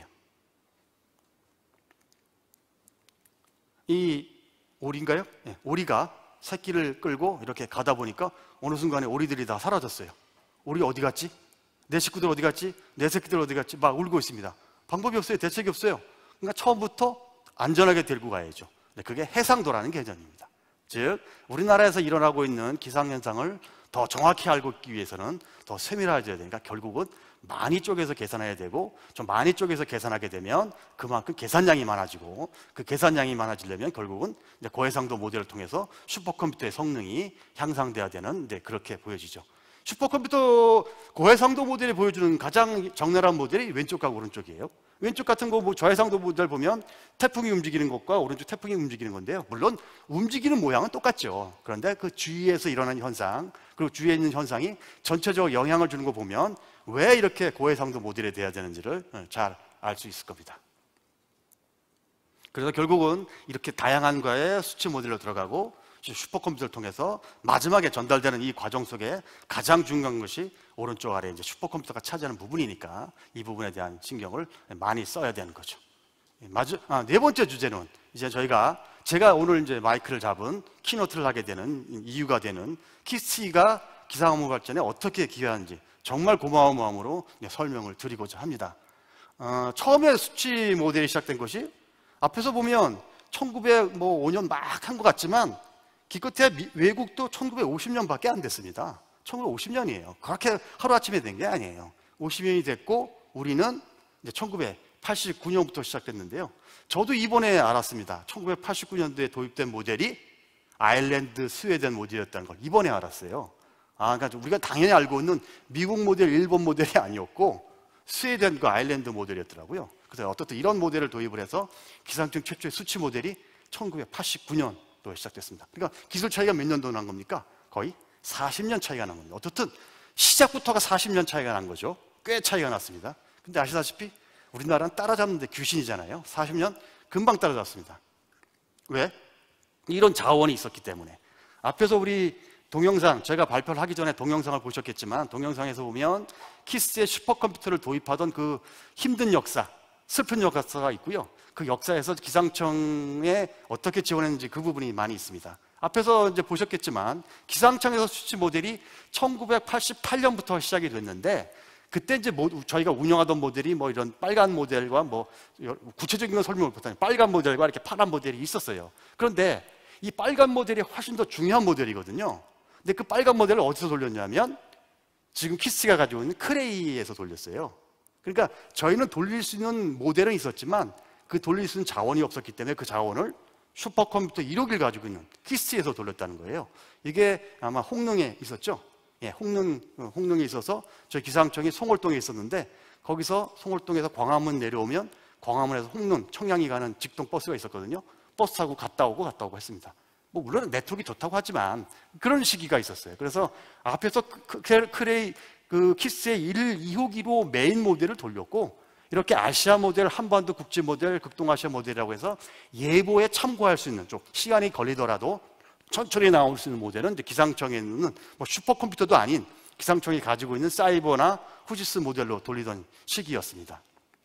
이 오리인가요? 네, 오리가 새끼를 끌고 이렇게 가다 보니까 어느 순간에 오리들이 다 사라졌어요. 오리 어디 갔지? 내 식구들 어디 갔지? 내 새끼들 어디 갔지? 막 울고 있습니다. 방법이 없어요. 대책이 없어요. 그러니까 처음부터 안전하게 데리고 가야죠. 네, 그게 해상도라는 개념입니다. 즉 우리나라에서 일어나고 있는 기상현상을 더 정확히 알고 있기 위해서는 더 세밀화해야 되니까 결국은 많이 쪼개서 계산해야 되고, 좀 많이 쪼개서 계산하게 되면 그만큼 계산량이 많아지고, 그 계산량이 많아지려면 결국은 이제 고해상도 모델을 통해서 슈퍼컴퓨터의 성능이 향상돼야 되는, 네, 그렇게 보여지죠. 슈퍼컴퓨터 고해상도 모델이 보여주는 가장 적나라한 모델이 왼쪽과 오른쪽이에요. 왼쪽 같은 거 뭐 저해상도 모델 보면 태풍이 움직이는 것과 오른쪽 태풍이 움직이는 건데요. 물론 움직이는 모양은 똑같죠. 그런데 그 주위에서 일어나는 현상, 그리고 주위에 있는 현상이 전체적으로 영향을 주는 거 보면 왜 이렇게 고해상도 모델이 돼야 되는지를 잘 알 수 있을 겁니다. 그래서 결국은 이렇게 다양한 거에 수치 모델로 들어가고 슈퍼컴퓨터를 통해서 마지막에 전달되는 이 과정 속에 가장 중요한 것이 오른쪽 아래 이제 슈퍼컴퓨터가 차지하는 부분이니까 이 부분에 대한 신경을 많이 써야 되는 거죠. 마주, 아, 네 번째 주제는 이제 저희가 제가 오늘 이제 마이크를 잡은 키노트를 하게 되는 이유가 되는 키스티가 기상업무 발전에 어떻게 기여하는지 정말 고마운 마음으로 설명을 드리고자 합니다. 어, 처음에 수치 모델이 시작된 것이 앞에서 보면 천구백오 년 막 한 것 같지만 기껏해야 미, 외국도 천구백오십 년밖에 안 됐습니다. 천구백오십 년이에요. 그렇게 하루아침에 된 게 아니에요. 오십 년이 됐고 우리는 이제 천구백팔십구 년부터 시작됐는데요. 저도 이번에 알았습니다. 천구백팔십구 년도에 도입된 모델이 아일랜드, 스웨덴 모델이었다는 걸 이번에 알았어요. 아, 그러니까 우리가 당연히 알고 있는 미국 모델, 일본 모델이 아니었고 스웨덴과 아일랜드 모델이었더라고요. 그래서 어떻든 이런 모델을 도입을 해서 기상청 최초의 수치 모델이 천구백팔십구 년도에 시작됐습니다. 그러니까 기술 차이가 몇 년도 난 겁니까? 거의 사십 년 차이가 난 겁니다. 어떻든 시작부터가 사십 년 차이가 난 거죠. 꽤 차이가 났습니다. 근데 아시다시피 우리나라는 따라잡는데 귀신이잖아요. 사십 년 금방 따라잡습니다. 왜? 이런 자원이 있었기 때문에. 앞에서 우리 동영상, 제가 발표를 하기 전에 동영상을 보셨겠지만 동영상에서 보면 키스의 슈퍼컴퓨터를 도입하던 그 힘든 역사, 슬픈 역사가 있고요. 그 역사에서 기상청에 어떻게 지원했는지 그 부분이 많이 있습니다. 앞에서 이제 보셨겠지만 기상청에서 수치 모델이 천구백팔십팔 년부터 시작이 됐는데 그때 이제 뭐 저희가 운영하던 모델이 뭐 이런 빨간 모델과 뭐 구체적인 건 설명을 못하는 빨간 모델과 이렇게 파란 모델이 있었어요. 그런데 이 빨간 모델이 훨씬 더 중요한 모델이거든요. 근데 그 빨간 모델을 어디서 돌렸냐면 지금 키스가 가지고 있는 크레이에서 돌렸어요. 그러니까 저희는 돌릴 수 있는 모델은 있었지만 그 돌릴 수 있는 자원이 없었기 때문에 그 자원을 슈퍼컴퓨터 일 호기를 가지고 있는 키스에서 돌렸다는 거예요. 이게 아마 홍릉에 있었죠. 예, 홍릉, 홍릉에 있어서 저희 기상청이 송월동에 있었는데 거기서 송월동에서 광화문 내려오면 광화문에서 홍릉, 청량리 가는 직동 버스가 있었거든요. 버스 타고 갔다 오고 갔다 오고 했습니다. 뭐 물론 네트워크가 좋다고 하지만 그런 시기가 있었어요. 그래서 앞에서 크레이 그 키스의 일, 이 호기로 메인 모델을 돌렸고 이렇게 아시아 모델, 한반도 국제 모델, 극동아시아 모델이라고 해서 예보에 참고할 수 있는 좀 시간이 걸리더라도 천천히 나올 수 있는 모델은 이제 기상청에 있는 뭐 슈퍼컴퓨터도 아닌 기상청이 가지고 있는 사이버나 후지스 모델로 돌리던 시기였습니다.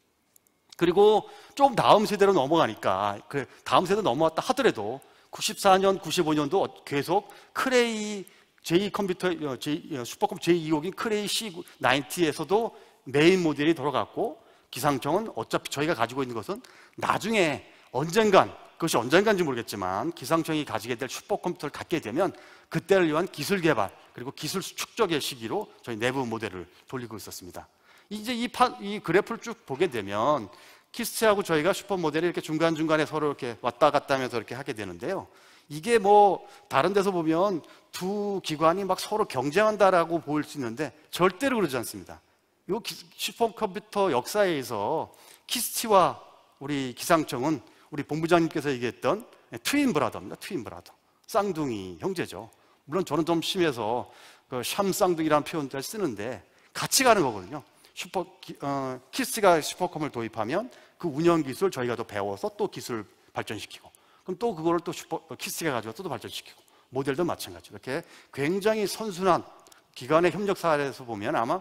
그리고 좀 다음 세대로 넘어가니까 그 다음 세대 넘어왔다 하더라도 구십사 년, 구십오 년도 계속 크레이 제이 컴퓨터, 슈퍼컴퓨터 제이 호기인 크레이 씨 나인티에서도 메인 모델이 돌아갔고 기상청은 어차피 저희가 가지고 있는 것은 나중에 언젠간, 그것이 언젠간지 모르겠지만 기상청이 가지게 될 슈퍼컴퓨터를 갖게 되면 그때를 위한 기술 개발 그리고 기술 축적의 시기로 저희 내부 모델을 돌리고 있었습니다. 이제 이, 파, 이 그래프를 쭉 보게 되면 키스하고 저희가 슈퍼 모델이 이렇게 중간중간에 서로 이렇게 왔다 갔다 하면서 이렇게 하게 되는데요. 이게 뭐 다른 데서 보면 두 기관이 막 서로 경쟁한다라고 보일 수 있는데 절대로 그러지 않습니다. 이 슈퍼컴퓨터 역사에서 키스티와 우리 기상청은 우리 본부장님께서 얘기했던 트윈 브라더입니다. 트윈 브라더. 쌍둥이 형제죠. 물론 저는 좀 심해서 그 샴 쌍둥이라는 표현을 쓰는데 같이 가는 거거든요. 슈퍼, 어, 키스가 슈퍼컴을 도입하면 그 운영 기술 저희가 또 배워서 또 기술 발전시키고 그럼 또 그거를 또 슈퍼, 키스가 가지고 또 발전시키고 모델도 마찬가지로 이렇게 굉장히 선순환 기관의 협력 사례에서 보면 아마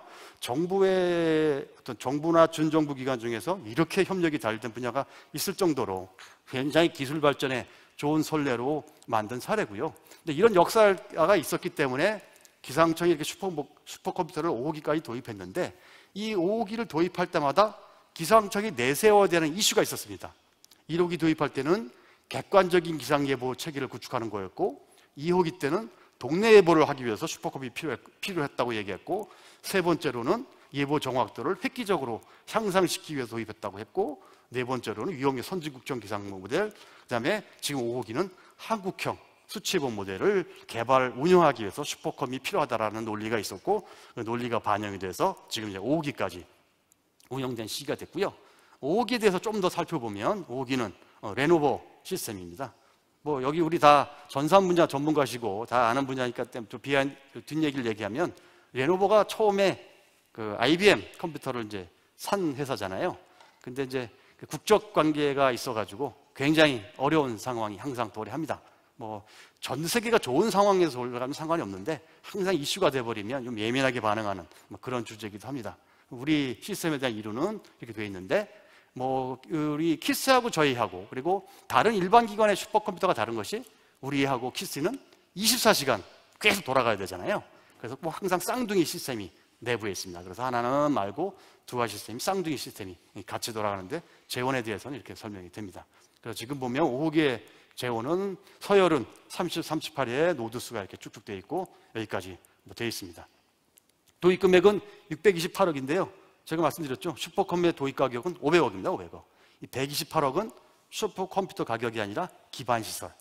정부의 어떤 정부나 준정부 기관 중에서 이렇게 협력이 잘 된 분야가 있을 정도로 굉장히 기술 발전에 좋은 선례로 만든 사례고요. 근데 이런 역사가 있었기 때문에 기상청이 이렇게 슈퍼, 슈퍼컴퓨터를 오 호기까지 도입했는데 이 오 호기를 도입할 때마다 기상청이 내세워야 되는 이슈가 있었습니다. 일 호기 도입할 때는 객관적인 기상예보 체계를 구축하는 거였고, 이 호기 때는 동네 예보를 하기 위해서 슈퍼컴퓨터가 필요했, 필요했다고 얘기했고, 세 번째로는 예보 정확도를 획기적으로 향상시키기 위해서 도입했다고 했고, 네 번째로는 위험의 선진국형 기상 모델, 그 다음에 지금 오 호기는 한국형 수치예보 모델을 개발, 운영하기 위해서 슈퍼컴이 필요하다라는 논리가 있었고, 그 논리가 반영이 돼서 지금 이제 오 호기까지 운영된 시기가 됐고요. 오 호기에 대해서 좀 더 살펴보면 오 호기는 어, 레노버 시스템입니다. 뭐 여기 우리 다 전산 분야 전문가시고 다 아는 분야니까 좀 비하인 뒷얘기를 얘기하면, 레노버가 처음에 그 아이비엠 컴퓨터를 이제 산 회사잖아요. 근데 이제 그 국적 관계가 있어가지고 굉장히 어려운 상황이 항상 도래합니다. 뭐 전 세계가 좋은 상황에서 올라가면 상관이 없는데 항상 이슈가 돼버리면 좀 예민하게 반응하는 뭐 그런 주제이기도 합니다. 우리 시스템에 대한 이론은 이렇게 되어 있는데, 뭐 우리 키스하고 저희하고 그리고 다른 일반 기관의 슈퍼컴퓨터가 다른 것이, 우리하고 키스는 이십사 시간 계속 돌아가야 되잖아요. 그래서 뭐 항상 쌍둥이 시스템이 내부에 있습니다. 그래서 하나는 말고 두 가지 시스템이, 쌍둥이 시스템이 같이 돌아가는데, 재원에 대해서는 이렇게 설명이 됩니다. 그래서 지금 보면 오 호기의 재원은 서열은 삼십, 삼십팔 회 노드 수가 이렇게 쭉쭉 되어 있고, 여기까지 뭐 되어 있습니다. 도입 금액은 육백이십팔 억인데요. 제가 말씀드렸죠. 슈퍼컴의 도입 가격은 오백억입니다. 오백억. 이 백이십팔억은 슈퍼컴퓨터 가격이 아니라 기반시설.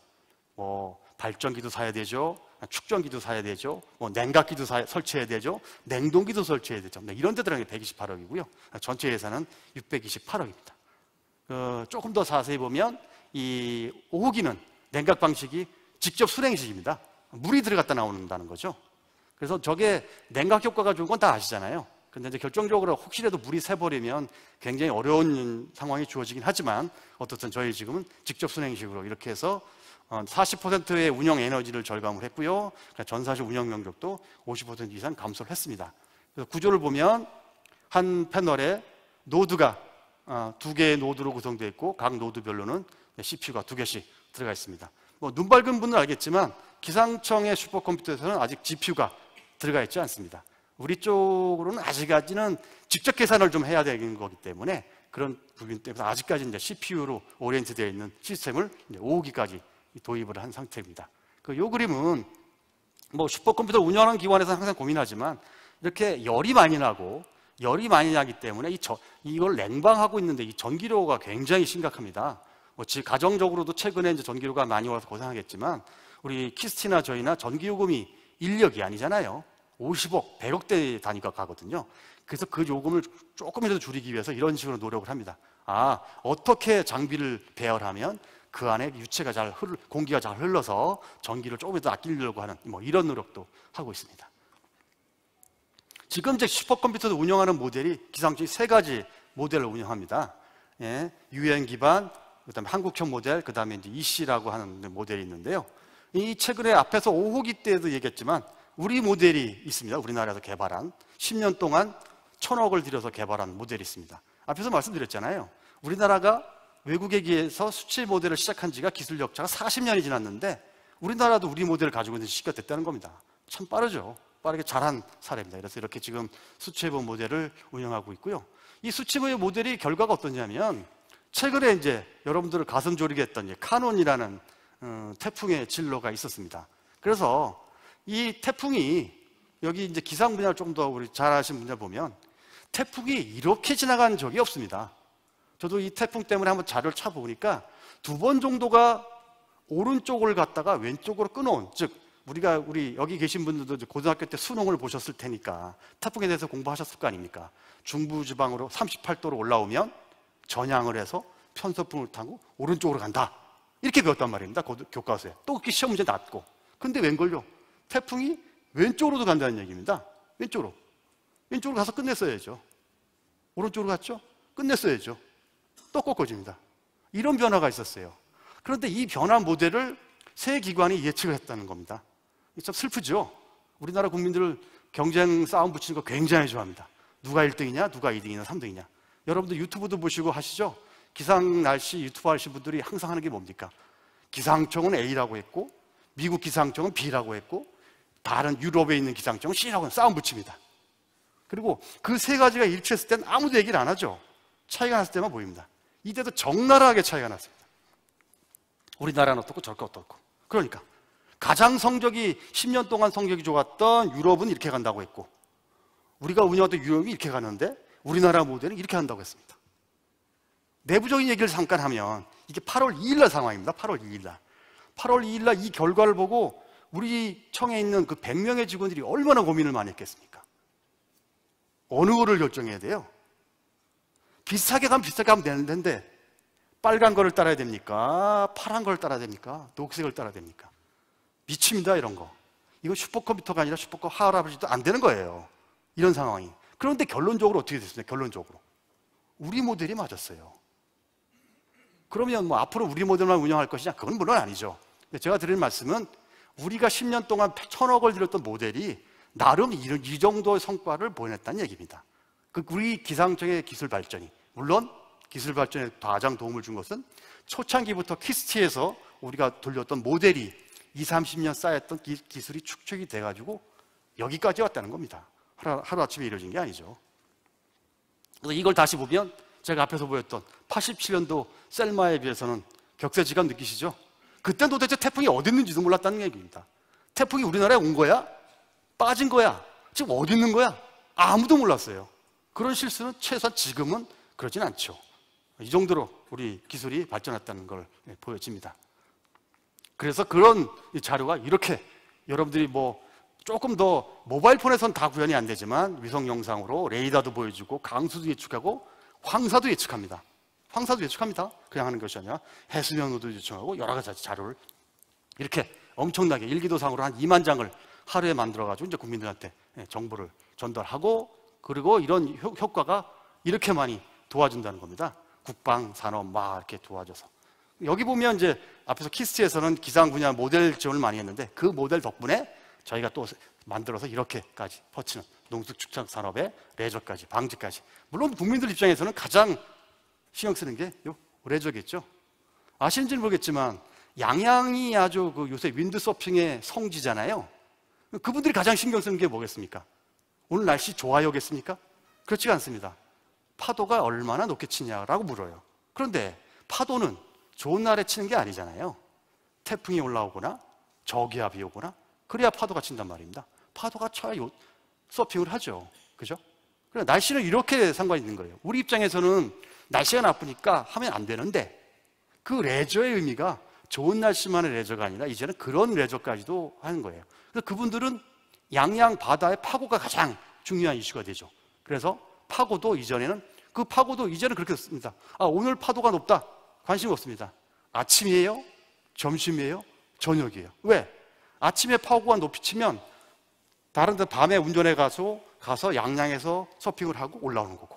뭐 발전기도 사야 되죠. 축전기도 사야 되죠. 뭐 냉각기도 사, 설치해야 되죠. 냉동기도 설치해야 되죠. 이런 데 들어가는 게 백이십팔억이고요. 전체 예산은 육백이십팔억입니다. 어, 조금 더 자세히 보면 이 오 호기는 냉각 방식이 직접 수냉식입니다. 물이 들어갔다 나온다는 거죠. 그래서 저게 냉각 효과가 좋은 건 다 아시잖아요. 근데 이제 결정적으로 혹시라도 물이 새버리면 굉장히 어려운 상황이 주어지긴 하지만, 어떻든 저희 지금은 직접 수냉식으로 이렇게 해서 사십 퍼센트의 운영 에너지를 절감을 했고요. 전사실 운영 면적도 오십 퍼센트 이상 감소를 했습니다. 그래서 구조를 보면 한 패널에 노드가 두 개의 노드로 구성되어 있고, 각 노드별로는 씨피유가 두 개씩 들어가 있습니다. 뭐 눈 밝은 분은 알겠지만 기상청의 슈퍼컴퓨터에서는 아직 지피유가 들어가 있지 않습니다. 우리 쪽으로는 아직까지는 직접 계산을 좀 해야 되는 거기 때문에, 그런 부분 때문에 아직까지 이제 씨피유로 오리엔트되어 있는 시스템을 이제 오 호기까지 도입을 한 상태입니다. 그 요 그림은 뭐 슈퍼컴퓨터 운영하는 기관에서 항상 고민하지만, 이렇게 열이 많이 나고 열이 많이 나기 때문에 이 저, 이걸 냉방하고 있는데 이 전기료가 굉장히 심각합니다. 뭐 가정적으로도 최근에 이제 전기료가 많이 와서 고생하겠지만, 우리 키스티나 저희나 전기요금이 인력이 아니잖아요. 오십억, 백억대 단위가 가거든요. 그래서 그 요금을 조금이라도 줄이기 위해서 이런 식으로 노력을 합니다. 아, 어떻게 장비를 배열하면 그 안에 유체가 잘 흘러, 공기가 잘 흘러서 전기를 조금이라도 아끼려고 하는 뭐 이런 노력도 하고 있습니다. 지금 이제 슈퍼컴퓨터를 운영하는 모델이 기상청이 세 가지 모델을 운영합니다. 예, 유엔 기반, 그다음에 한국형 모델, 그다음에 이제 이씨라고 하는 모델이 있는데요. 이 최근에 앞에서 오 호기 때도 얘기했지만, 우리 모델이 있습니다. 우리나라에서 개발한 십 년 동안 천억을 들여서 개발한 모델이 있습니다. 앞에서 말씀드렸잖아요. 우리나라가 외국에 비해서 수치 모델을 시작한 지가 기술 역사가 사십 년이 지났는데, 우리나라도 우리 모델을 가지고 있는 시기가 됐다는 겁니다. 참 빠르죠. 빠르게 잘한 사례입니다. 그래서 이렇게 지금 수치예보 모델을 운영하고 있고요. 이 수치예보 모델이 결과가 어떠냐면, 최근에 이제 여러분들을 가슴 졸이게 했던 카논이라는 어, 태풍의 진로가 있었습니다. 그래서 이 태풍이, 여기 이제 기상 분야를 좀 더 우리 잘 아시는 분들 보면 태풍이 이렇게 지나간 적이 없습니다. 저도 이 태풍 때문에 한번 자료를 찾아보니까 두 번 정도가 오른쪽을 갔다가 왼쪽으로 끊어온, 즉 우리가 우리 여기 계신 분들도 고등학교 때 수능을 보셨을 테니까 태풍에 대해서 공부하셨을 거 아닙니까? 중부지방으로 삼십팔 도로 올라오면 전향을 해서 편서풍을 타고 오른쪽으로 간다, 이렇게 배웠단 말입니다. 교과서에. 또 그렇게 시험 문제 났고. 근데 웬걸요? 태풍이 왼쪽으로도 간다는 얘기입니다. 왼쪽으로. 왼쪽으로 가서 끝냈어야죠. 오른쪽으로 갔죠? 끝냈어야죠. 또 꺾어집니다. 이런 변화가 있었어요. 그런데 이 변화 모델을 세 기관이 예측을 했다는 겁니다. 참 슬프죠? 우리나라 국민들을 경쟁 싸움 붙이는 거 굉장히 좋아합니다. 누가 일 등이냐, 누가 이 등이냐, 삼 등이냐. 여러분들 유튜브도 보시고 하시죠? 기상 날씨 유튜브 하시는 분들이 항상 하는 게 뭡니까? 기상청은 A라고 했고, 미국 기상청은 B라고 했고, 다른 유럽에 있는 기상청 C라고는 싸움 붙입니다. 그리고 그 세 가지가 일치했을 때는 아무도 얘기를 안 하죠. 차이가 났을 때만 보입니다. 이때도 적나라하게 차이가 났습니다. 우리나라는 어떻고 저렇게 어떻고. 그러니까 가장 성적이 십 년 동안 성적이 좋았던 유럽은 이렇게 간다고 했고, 우리가 운영하던 유럽이 이렇게 가는데 우리나라 모델은 이렇게 한다고 했습니다. 내부적인 얘기를 잠깐 하면 이게 팔월 이일 날 상황입니다. 팔월 이일 날. 팔월 이일 날 이 결과를 보고 우리 청에 있는 그 백 명의 직원들이 얼마나 고민을 많이 했겠습니까? 어느 거를 결정해야 돼요? 비슷하게 가면 비슷하게 가면 되는 텐데 빨간 거를 따라야 됩니까? 파란 걸 따라야 됩니까? 녹색을 따라야 됩니까? 미칩니다, 이런 거. 이거 슈퍼컴퓨터가 아니라 슈퍼컴 할아버지도 안 되는 거예요. 이런 상황이. 그런데 결론적으로 어떻게 됐습니까? 결론적으로 우리 모델이 맞았어요. 그러면 뭐 앞으로 우리 모델만 운영할 것이냐? 그건 물론 아니죠. 근데 제가 드리는 말씀은 우리가 십 년 동안 천억을 들였던 모델이 나름 이런, 이 정도의 성과를 보여냈다는 얘기입니다. 그 우리 기상청의 기술 발전이, 물론 기술 발전에 가장 도움을 준 것은 초창기부터 키스티에서 우리가 돌렸던 모델이 이삼십 년 쌓였던 기, 기술이 축적이 돼가지고 여기까지 왔다는 겁니다. 하루, 하루아침에 이루어진 게 아니죠. 그래서 이걸 다시 보면 제가 앞에서 보였던 팔십칠 년도 셀마에 비해서는 격세지감 느끼시죠? 그때 도대체 태풍이 어디 있는지도 몰랐다는 얘기입니다. 태풍이 우리나라에 온 거야? 빠진 거야? 지금 어디 있는 거야? 아무도 몰랐어요. 그런 실수는 최소한 지금은 그러진 않죠. 이 정도로 우리 기술이 발전했다는 걸 보여집니다. 그래서 그런 자료가 이렇게 여러분들이 뭐 조금 더 모바일 폰에선 다 구현이 안 되지만 위성 영상으로 레이더도 보여주고 강수도 예측하고 황사도 예측합니다. 황사도 예측합니다. 그냥 하는 것이 아니라 해수면으로도 예측하고 여러 가지 자료를 이렇게 엄청나게 일기도상으로 한 이만 장을 하루에 만들어가지고 이제 국민들한테 정보를 전달하고, 그리고 이런 효, 효과가 이렇게 많이 도와준다는 겁니다. 국방, 산업 막 이렇게 도와줘서. 여기 보면 이제 앞에서 키스트에서는 기상 분야 모델 지원을 많이 했는데 그 모델 덕분에 저희가 또 만들어서 이렇게까지 퍼치는 농수축산 산업의 레저까지, 방지까지. 물론 국민들 입장에서는 가장 신경 쓰는 게 요 레저겠죠. 아시는지는 모르겠지만 양양이 아주 그 요새 윈드서핑의 성지잖아요. 그분들이 가장 신경 쓰는 게 뭐겠습니까? 오늘 날씨 좋아요겠습니까? 그렇지가 않습니다. 파도가 얼마나 높게 치냐라고 물어요. 그런데 파도는 좋은 날에 치는 게 아니잖아요. 태풍이 올라오거나 저기압이 오거나 그래야 파도가 친단 말입니다. 파도가 쳐야 요, 서핑을 하죠. 그죠? 그래, 날씨는 이렇게 상관이 있는 거예요. 우리 입장에서는 날씨가 나쁘니까 하면 안 되는데 그 레저의 의미가 좋은 날씨만의 레저가 아니라 이제는 그런 레저까지도 하는 거예요. 그래서 그분들은 양양 바다의 파고가 가장 중요한 이슈가 되죠. 그래서 파고도 이전에는 그 파고도 이제는 그렇게 씁니다. 아, 오늘 파도가 높다. 관심 없습니다. 아침이에요? 점심이에요? 저녁이에요. 왜? 아침에 파고가 높이 치면 다른 데 밤에 운전해 가서 가서 양양에서 서핑을 하고 올라오는 거고,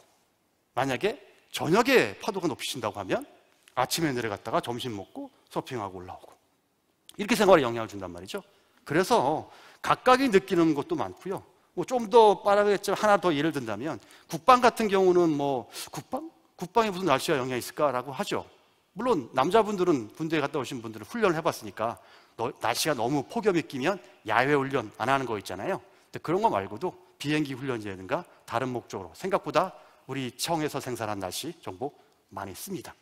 만약에 저녁에 파도가 높이 친다고 하면 아침에 내려갔다가 점심 먹고 서핑하고 올라오고, 이렇게 생활에 영향을 준단 말이죠. 그래서 각각이 느끼는 것도 많고요. 뭐 좀 더 빠르겠지만 하나 더 예를 든다면 국방 같은 경우는 뭐 국방? 국방에 무슨 날씨가 영향이 있을까라고 하죠. 물론 남자분들은 군대에 갔다 오신 분들은 훈련을 해봤으니까 너, 날씨가 너무 폭염이 끼면 야외 훈련 안 하는 거 있잖아요. 근데 그런 거 말고도 비행기 훈련이라든가 다른 목적으로 생각보다 우리 청에서 생산한 날씨 정보 많이 씁니다.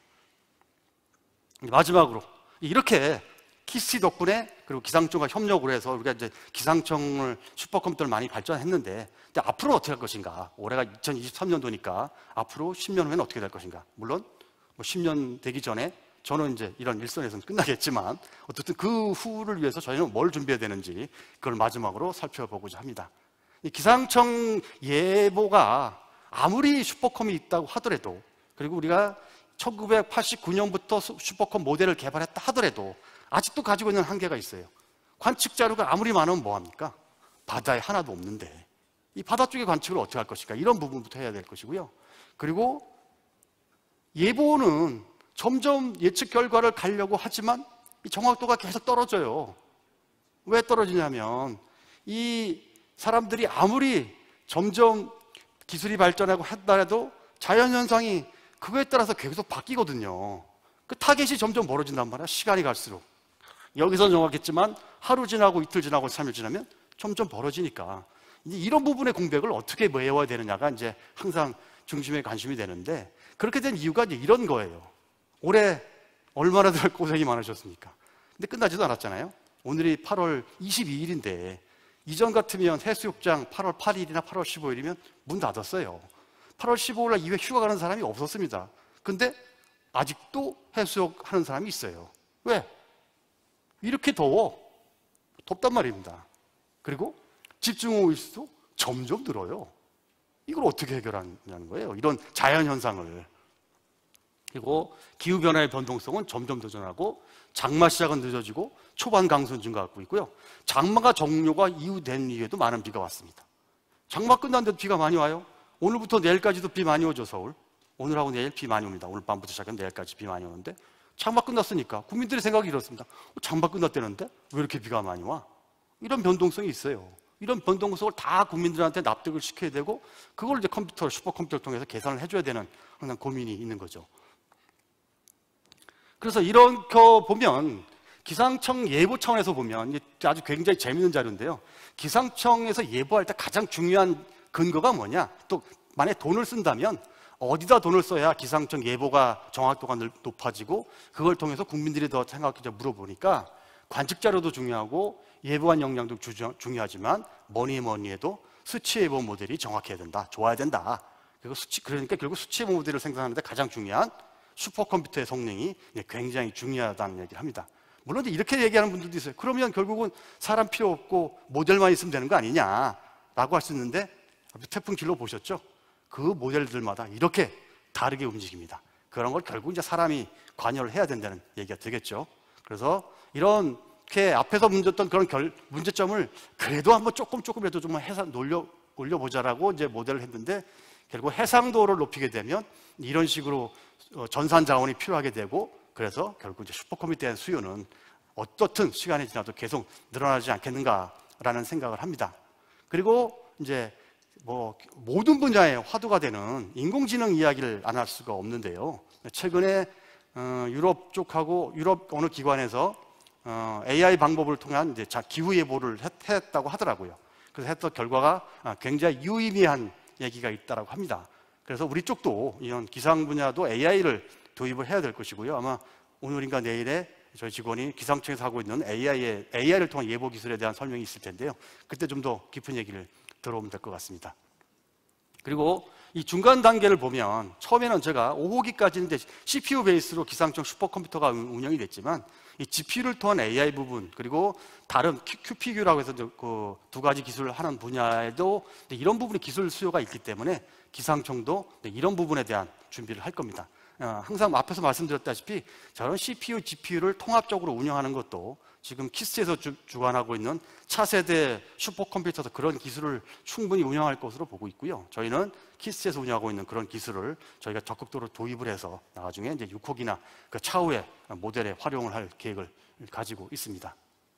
마지막으로 이렇게 키스티 덕분에 그리고 기상청과 협력을 해서 우리가 이제 기상청을 슈퍼컴퓨터를 많이 발전했는데, 근데 앞으로는 어떻게 할 것인가? 올해가 이천이십삼 년도니까 앞으로 십 년 후에는 어떻게 될 것인가? 물론 뭐 십 년 되기 전에 저는 이제 이런 일선에서는 끝나겠지만 어쨌든 그 후를 위해서 저희는 뭘 준비해야 되는지 그걸 마지막으로 살펴보고자 합니다. 이 기상청 예보가 아무리 슈퍼컴이 있다고 하더라도, 그리고 우리가 천구백팔십구 년부터 슈퍼컴 모델을 개발했다 하더라도 아직도 가지고 있는 한계가 있어요. 관측 자료가 아무리 많으면 뭐합니까? 바다에 하나도 없는데 이 바다 쪽의 관측을 어떻게 할 것인가, 이런 부분부터 해야 될 것이고요. 그리고 예보는 점점 예측 결과를 가려고 하지만 이 정확도가 계속 떨어져요. 왜 떨어지냐면 이 사람들이 아무리 점점 기술이 발전하고 하더라도 자연현상이 그거에 따라서 계속 바뀌거든요. 그 타겟이 점점 멀어진단 말이야. 시간이 갈수록. 여기서 정확했지만 하루 지나고 이틀 지나고 삼 일 지나면 점점 벌어지니까 이제 이런 부분의 공백을 어떻게 메워야 되느냐가 이제 항상 중심에 관심이 되는데, 그렇게 된 이유가 이제 이런 거예요. 올해 얼마나들 고생이 많으셨습니까? 근데 끝나지도 않았잖아요. 오늘이 팔월 이십이일인데 이전 같으면 해수욕장 팔월 팔일이나 팔월 십오일이면 문 닫았어요. 팔월 십오일 날 이후에 휴가 가는 사람이 없었습니다. 근데 아직도 해수욕 하는 사람이 있어요. 왜? 이렇게 더워. 덥단 말입니다. 그리고 집중호우일수도 점점 늘어요. 이걸 어떻게 해결하냐는 거예요. 이런 자연현상을. 그리고 기후변화의 변동성은 점점 도전하고, 장마 시작은 늦어지고 초반 강수는 증가하고 있고요. 장마가 종료가 이후 된 이후에도 많은 비가 왔습니다. 장마 끝났는데도 비가 많이 와요. 오늘부터 내일까지도 비 많이 오죠. 서울. 오늘하고 내일 비 많이 옵니다. 오늘 밤부터 시작해서 내일까지 비 많이 오는데, 장마 끝났으니까 국민들의 생각이 이렇습니다. 장마 끝났다는데 왜 이렇게 비가 많이 와? 이런 변동성이 있어요. 이런 변동성을 다 국민들한테 납득을 시켜야 되고, 그걸 이제 컴퓨터, 슈퍼컴퓨터를 통해서 계산을 해줘야 되는 항상 고민이 있는 거죠. 그래서 이렇게 보면, 기상청 예보 차원에서 보면 아주 굉장히 재미있는 자료인데요. 기상청에서 예보할 때 가장 중요한 근거가 뭐냐? 또 만약에 돈을 쓴다면 어디다 돈을 써야 기상청 예보가 정확도가 높아지고 그걸 통해서 국민들이 더 생각해 물어보니까, 관측 자료도 중요하고 예보한 역량도 중요하지만 뭐니 뭐니 해도 수치 예보 모델이 정확해야 된다, 좋아야 된다. 그리고 수치, 그러니까 결국 수치 예보 모델을 생산하는데 가장 중요한 슈퍼컴퓨터의 성능이 굉장히 중요하다는 얘기를 합니다. 물론 이렇게 얘기하는 분들도 있어요. 그러면 결국은 사람 필요 없고 모델만 있으면 되는 거 아니냐라고 할 수 있는데, 태풍 진로 보셨죠? 그 모델들마다 이렇게 다르게 움직입니다. 그런 걸 결국 이제 사람이 관여를 해야 된다는 얘기가 되겠죠. 그래서 이렇게 앞에서 문제였던 그런 결, 문제점을 그래도 한번 조금 조금이라도 좀 해상 올려 올려보자라고 이제 모델을 했는데, 결국 해상도를 높이게 되면 이런 식으로 전산 자원이 필요하게 되고, 그래서 결국 이제 슈퍼컴퓨터의 수요는 어떻든 시간이 지나도 계속 늘어나지 않겠는가라는 생각을 합니다. 그리고 이제 뭐 모든 분야에 화두가 되는 인공지능 이야기를 안 할 수가 없는데요. 최근에 어, 유럽 쪽하고 유럽 어느 기관에서 어, 에이아이 방법을 통한 이제 기후 예보를 했, 했다고 하더라고요. 그래서 했던 결과가 굉장히 유의미한 얘기가 있다라고 합니다. 그래서 우리 쪽도 이런 기상 분야도 에이아이를 도입을 해야 될 것이고요. 아마 오늘인가 내일에 저희 직원이 기상청에서 하고 있는 에이아이의, 에이아이를 통한 예보 기술에 대한 설명이 있을 텐데요. 그때 좀 더 깊은 얘기를 들어보면 될 것 같습니다. 그리고 이 중간 단계를 보면, 처음에는 제가 오 호기까지는 씨피유 베이스로 기상청 슈퍼컴퓨터가 운영이 됐지만, 이 지피유를 통한 에이아이 부분, 그리고 다른 큐피규라고 해서 그 두 가지 기술을 하는 분야에도 이런 부분의 기술 수요가 있기 때문에 기상청도 이런 부분에 대한 준비를 할 겁니다. 항상 앞에서 말씀드렸다시피 저런 씨피유, 지피유를 통합적으로 운영하는 것도 지금 키스에서 주, 주관하고 있는 차세대 슈퍼컴퓨터도 그런 기술을 충분히 운영할 것으로 보고 있고요. 저희는 키스에서 운영하고 있는 그런 기술을 저희가 적극적으로 도입을 해서 나중에 이제 육 호기나 그 차후에 모델에 활용을 할 계획을 가지고 있습니다.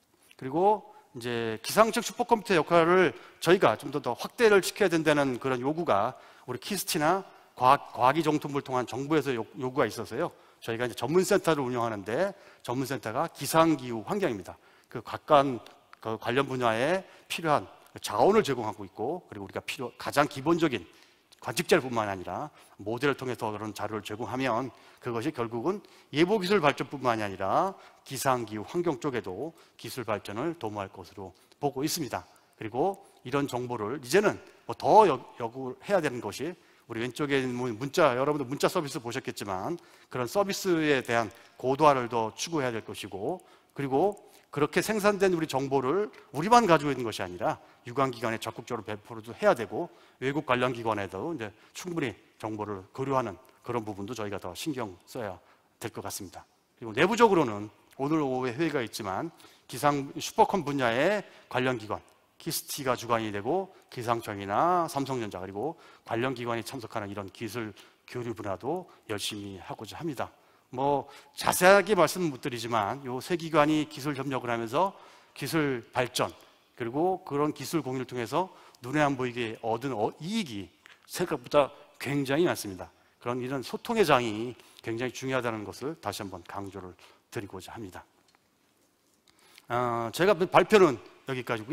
그리고 이제 기상청 슈퍼컴퓨터 역할을 저희가 좀 더 더 확대를 시켜야 된다는 그런 요구가 우리 키스티나 과학, 과학기정통부를 통한 정부에서 요, 요구가 있어서요. 저희가 이제 전문센터를 운영하는데, 전문센터가 기상기후 환경입니다. 그 각각 그 관련 분야에 필요한 자원을 제공하고 있고, 그리고 우리가 필요 가장 기본적인 관측자료뿐만 아니라 모델을 통해서 그런 자료를 제공하면 그것이 결국은 예보 기술 발전뿐만이 아니라 기상기후 환경 쪽에도 기술 발전을 도모할 것으로 보고 있습니다. 그리고 이런 정보를 이제는 뭐 더 요구해야 되는 것이, 우리 왼쪽에 있는 문자, 여러분들 문자 서비스 보셨겠지만 그런 서비스에 대한 고도화를 더 추구해야 될 것이고, 그리고 그렇게 생산된 우리 정보를 우리만 가지고 있는 것이 아니라 유관기관에 적극적으로 배포를 해야 되고, 외국 관련 기관에도 이제 충분히 정보를 교류하는 그런 부분도 저희가 더 신경 써야 될 것 같습니다. 그리고 내부적으로는 오늘 오후에 회의가 있지만 기상 슈퍼컴 분야의 관련 기관, 키스티가 주관이 되고 기상청이나 삼성전자, 그리고 관련 기관이 참석하는 이런 기술 교류 분야도 열심히 하고자 합니다. 뭐 자세하게 말씀은 못 드리지만 이 세 기관이 기술 협력을 하면서 기술 발전, 그리고 그런 기술 공유를 통해서 눈에 안 보이게 얻은 이익이 생각보다 굉장히 많습니다. 그런 이런 소통의 장이 굉장히 중요하다는 것을 다시 한번 강조를 드리고자 합니다. 어, 제가 발표는 여기까지고요.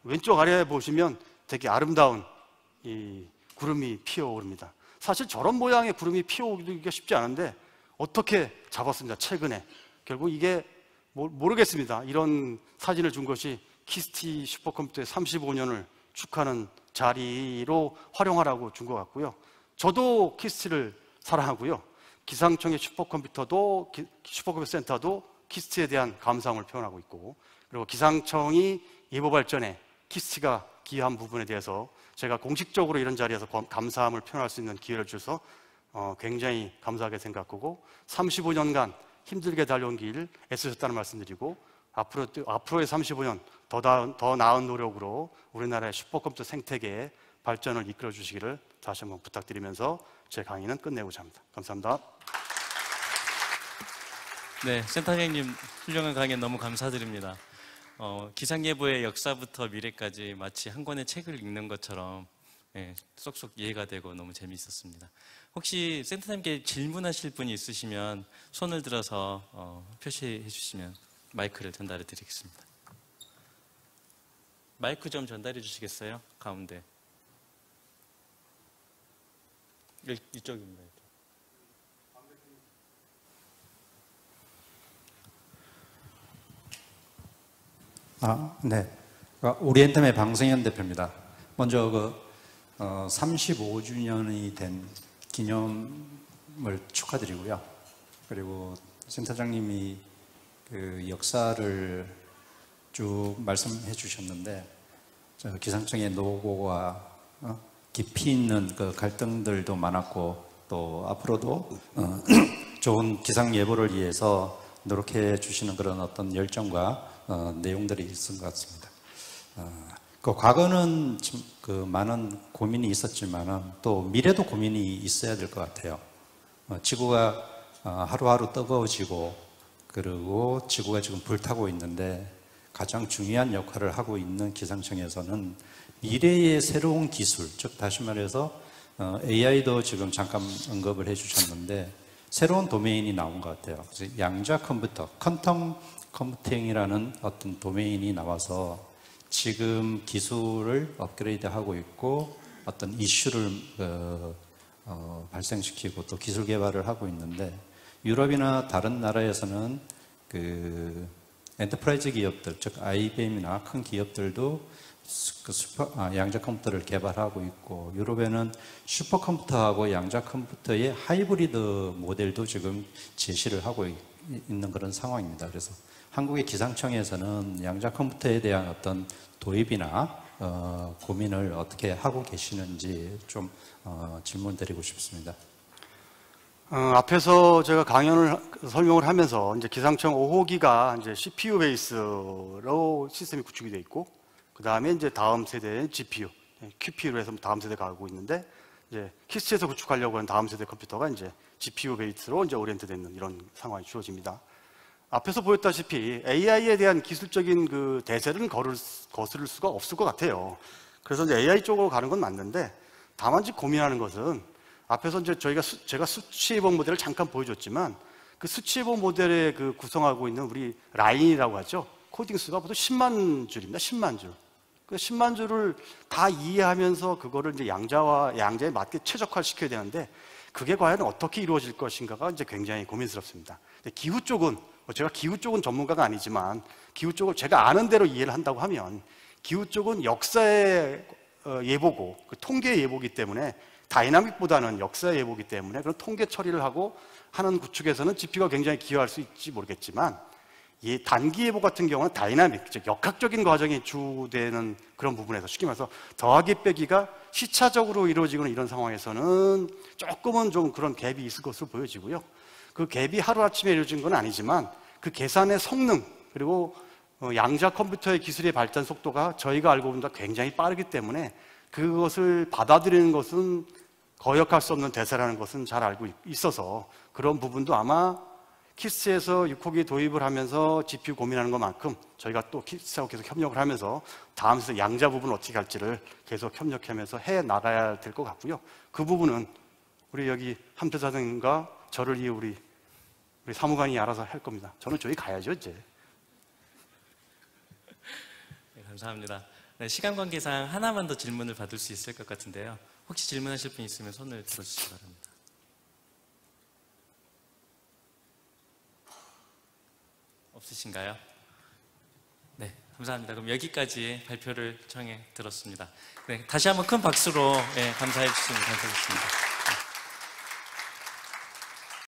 왼쪽 아래에 보시면 되게 아름다운 이 구름이 피어오릅니다. 사실 저런 모양의 구름이 피어오기가 쉽지 않은데 어떻게 잡았습니다. 최근에. 결국 이게 모르겠습니다. 이런 사진을 준 것이 키스티 슈퍼컴퓨터의 삼십오 년을 축하하는 자리로 활용하라고 준 것 같고요. 저도 키스티를 사랑하고요. 기상청의 슈퍼컴퓨터도 슈퍼컴퓨터 센터도 키스티에 대한 감사함을 표현하고 있고, 그리고 기상청이 예보 발전에 키스티가 기여한 부분에 대해서 제가 공식적으로 이런 자리에서 감사함을 표현할 수 있는 기회를 줘서 어, 굉장히 감사하게 생각하고, 삼십오 년간 힘들게 달려온 길 애쓰셨다는 말씀드리고, 앞으로, 앞으로의 삼십오 년 더, 더 나은 노력으로 우리나라의 슈퍼컴퓨터 생태계의 발전을 이끌어 주시기를 다시 한번 부탁드리면서 제 강의는 끝내고자 합니다. 감사합니다. 네, 센터장님 훌륭한 강의 너무 감사드립니다. 어, 기상예보의 역사부터 미래까지 마치 한 권의 책을 읽는 것처럼 예, 쏙쏙 이해가 되고 너무 재미있었습니다. 혹시 센터장님께 질문하실 분이 있으시면 손을 들어서 어, 표시해 주시면 마이크를 전달해 드리겠습니다. 마이크 좀 전달해 주시겠어요? 가운데. 이, 이쪽입니다. 아, 네. 오리엔텀의 방승현 대표입니다. 먼저 그 어, 삼십오 주년이 된 기념을 축하드리고요. 그리고 센터장님이 그 역사를 쭉 말씀해 주셨는데, 저 기상청의 노고와 어, 깊이 있는 그 갈등들도 많았고, 또 앞으로도 어, 좋은 기상 예보를 위해서 노력해 주시는 그런 어떤 열정과 어, 내용들이 있은 것 같습니다. 어, 그 과거는 좀 그 많은 고민이 있었지만은 또 미래도 고민이 있어야 될 것 같아요. 어, 지구가 어, 하루하루 뜨거워지고, 그리고 지구가 지금 불타고 있는데 가장 중요한 역할을 하고 있는 기상청에서는 미래의 새로운 기술, 즉 다시 말해서 어, 에이아이도 지금 잠깐 언급을 해주셨는데 새로운 도메인이 나온 것 같아요. 그래서 양자 컴퓨터, 퀀텀 컴퓨팅이라는 어떤 도메인이 나와서 지금 기술을 업그레이드하고 있고 어떤 이슈를 어, 어, 발생시키고 또 기술 개발을 하고 있는데, 유럽이나 다른 나라에서는 그 엔터프라이즈 기업들, 즉 아이비엠이나 큰 기업들도 그 슈퍼, 아, 양자 컴퓨터를 개발하고 있고, 유럽에는 슈퍼컴퓨터하고 양자 컴퓨터의 하이브리드 모델도 지금 제시를 하고 있는 그런 상황입니다. 그래서 한국의 기상청에서는 양자 컴퓨터에 대한 어떤 도입이나 어, 고민을 어떻게 하고 계시는지 좀 어, 질문드리고 싶습니다. 어, 앞에서 제가 강연을 설명을 하면서 이제 기상청 오 호기가 이제 씨피유 베이스로 시스템이 구축이 되어 있고, 그 다음에 이제 다음 세대의 지피유, 큐피유로 해서 다음 세대 가고 있는데, 이제 키스트에서 구축하려고 하는 다음 세대 컴퓨터가 이제 지피유 베이스로 이제 오리엔트되어 있는 이런 상황이 주어집니다. 앞에서 보였다시피 에이아이에 대한 기술적인 그 대세는 거를, 거스를 수가 없을 것 같아요. 그래서 이제 에이아이 쪽으로 가는 건 맞는데, 다만 이제 고민하는 것은, 앞에서 이제 저희가 수, 제가 수치예보 모델을 잠깐 보여줬지만, 그 수치예보 모델에 그 구성하고 있는 우리 라인이라고 하죠. 코딩 수가 보통 십만 줄입니다. 십만 줄. 그 십만 줄을 다 이해하면서 그거를 이제 양자와 양자에 맞게 최적화를 시켜야 되는데, 그게 과연 어떻게 이루어질 것인가가 이제 굉장히 고민스럽습니다. 기후 쪽은, 제가 기후 쪽은 전문가가 아니지만 기후 쪽을 제가 아는 대로 이해를 한다고 하면, 기후 쪽은 역사의 예보고 그 통계 예보기 때문에, 다이나믹보다는 역사 예보기 때문에 그런 통계 처리를 하고 하는 구축에서는 지피유가 굉장히 기여할 수 있지 모르겠지만, 이 단기 예보 같은 경우는 다이나믹, 즉 역학적인 과정이 주되는 그런 부분에서, 쉽게 말해서 더하기 빼기가 시차적으로 이루어지는 이런 상황에서는 조금은 좀 그런 갭이 있을 것으로 보여지고요. 그 갭이 하루아침에 이루어진 건 아니지만 그 계산의 성능, 그리고 양자 컴퓨터의 기술의 발전 속도가 저희가 알고 보는 것보다 굉장히 빠르기 때문에 그것을 받아들이는 것은 거역할 수 없는 대세라는 것은 잘 알고 있어서, 그런 부분도 아마 키스에서 육 호기 도입을 하면서 지피유 고민하는 것만큼 저희가 또 키스하고 계속 협력을 하면서 다음 세대 양자 부분을 어떻게 할지를 계속 협력하면서 해 나가야 될 것 같고요. 그 부분은 우리 여기 함태 사장님과 저를 이해 우리 우리 사무관이 알아서 할 겁니다. 저는 저희 가야죠 이제. 네, 감사합니다. 네, 시간 관계상 하나만 더 질문을 받을 수 있을 것 같은데요. 혹시 질문하실 분 있으면 손을 들어주시기 바랍니다. 없으신가요? 네, 감사합니다. 그럼 여기까지 발표를 청해 들었습니다. 네, 다시 한번 큰 박수로 예, 감사해 주시면 감사하겠습니다.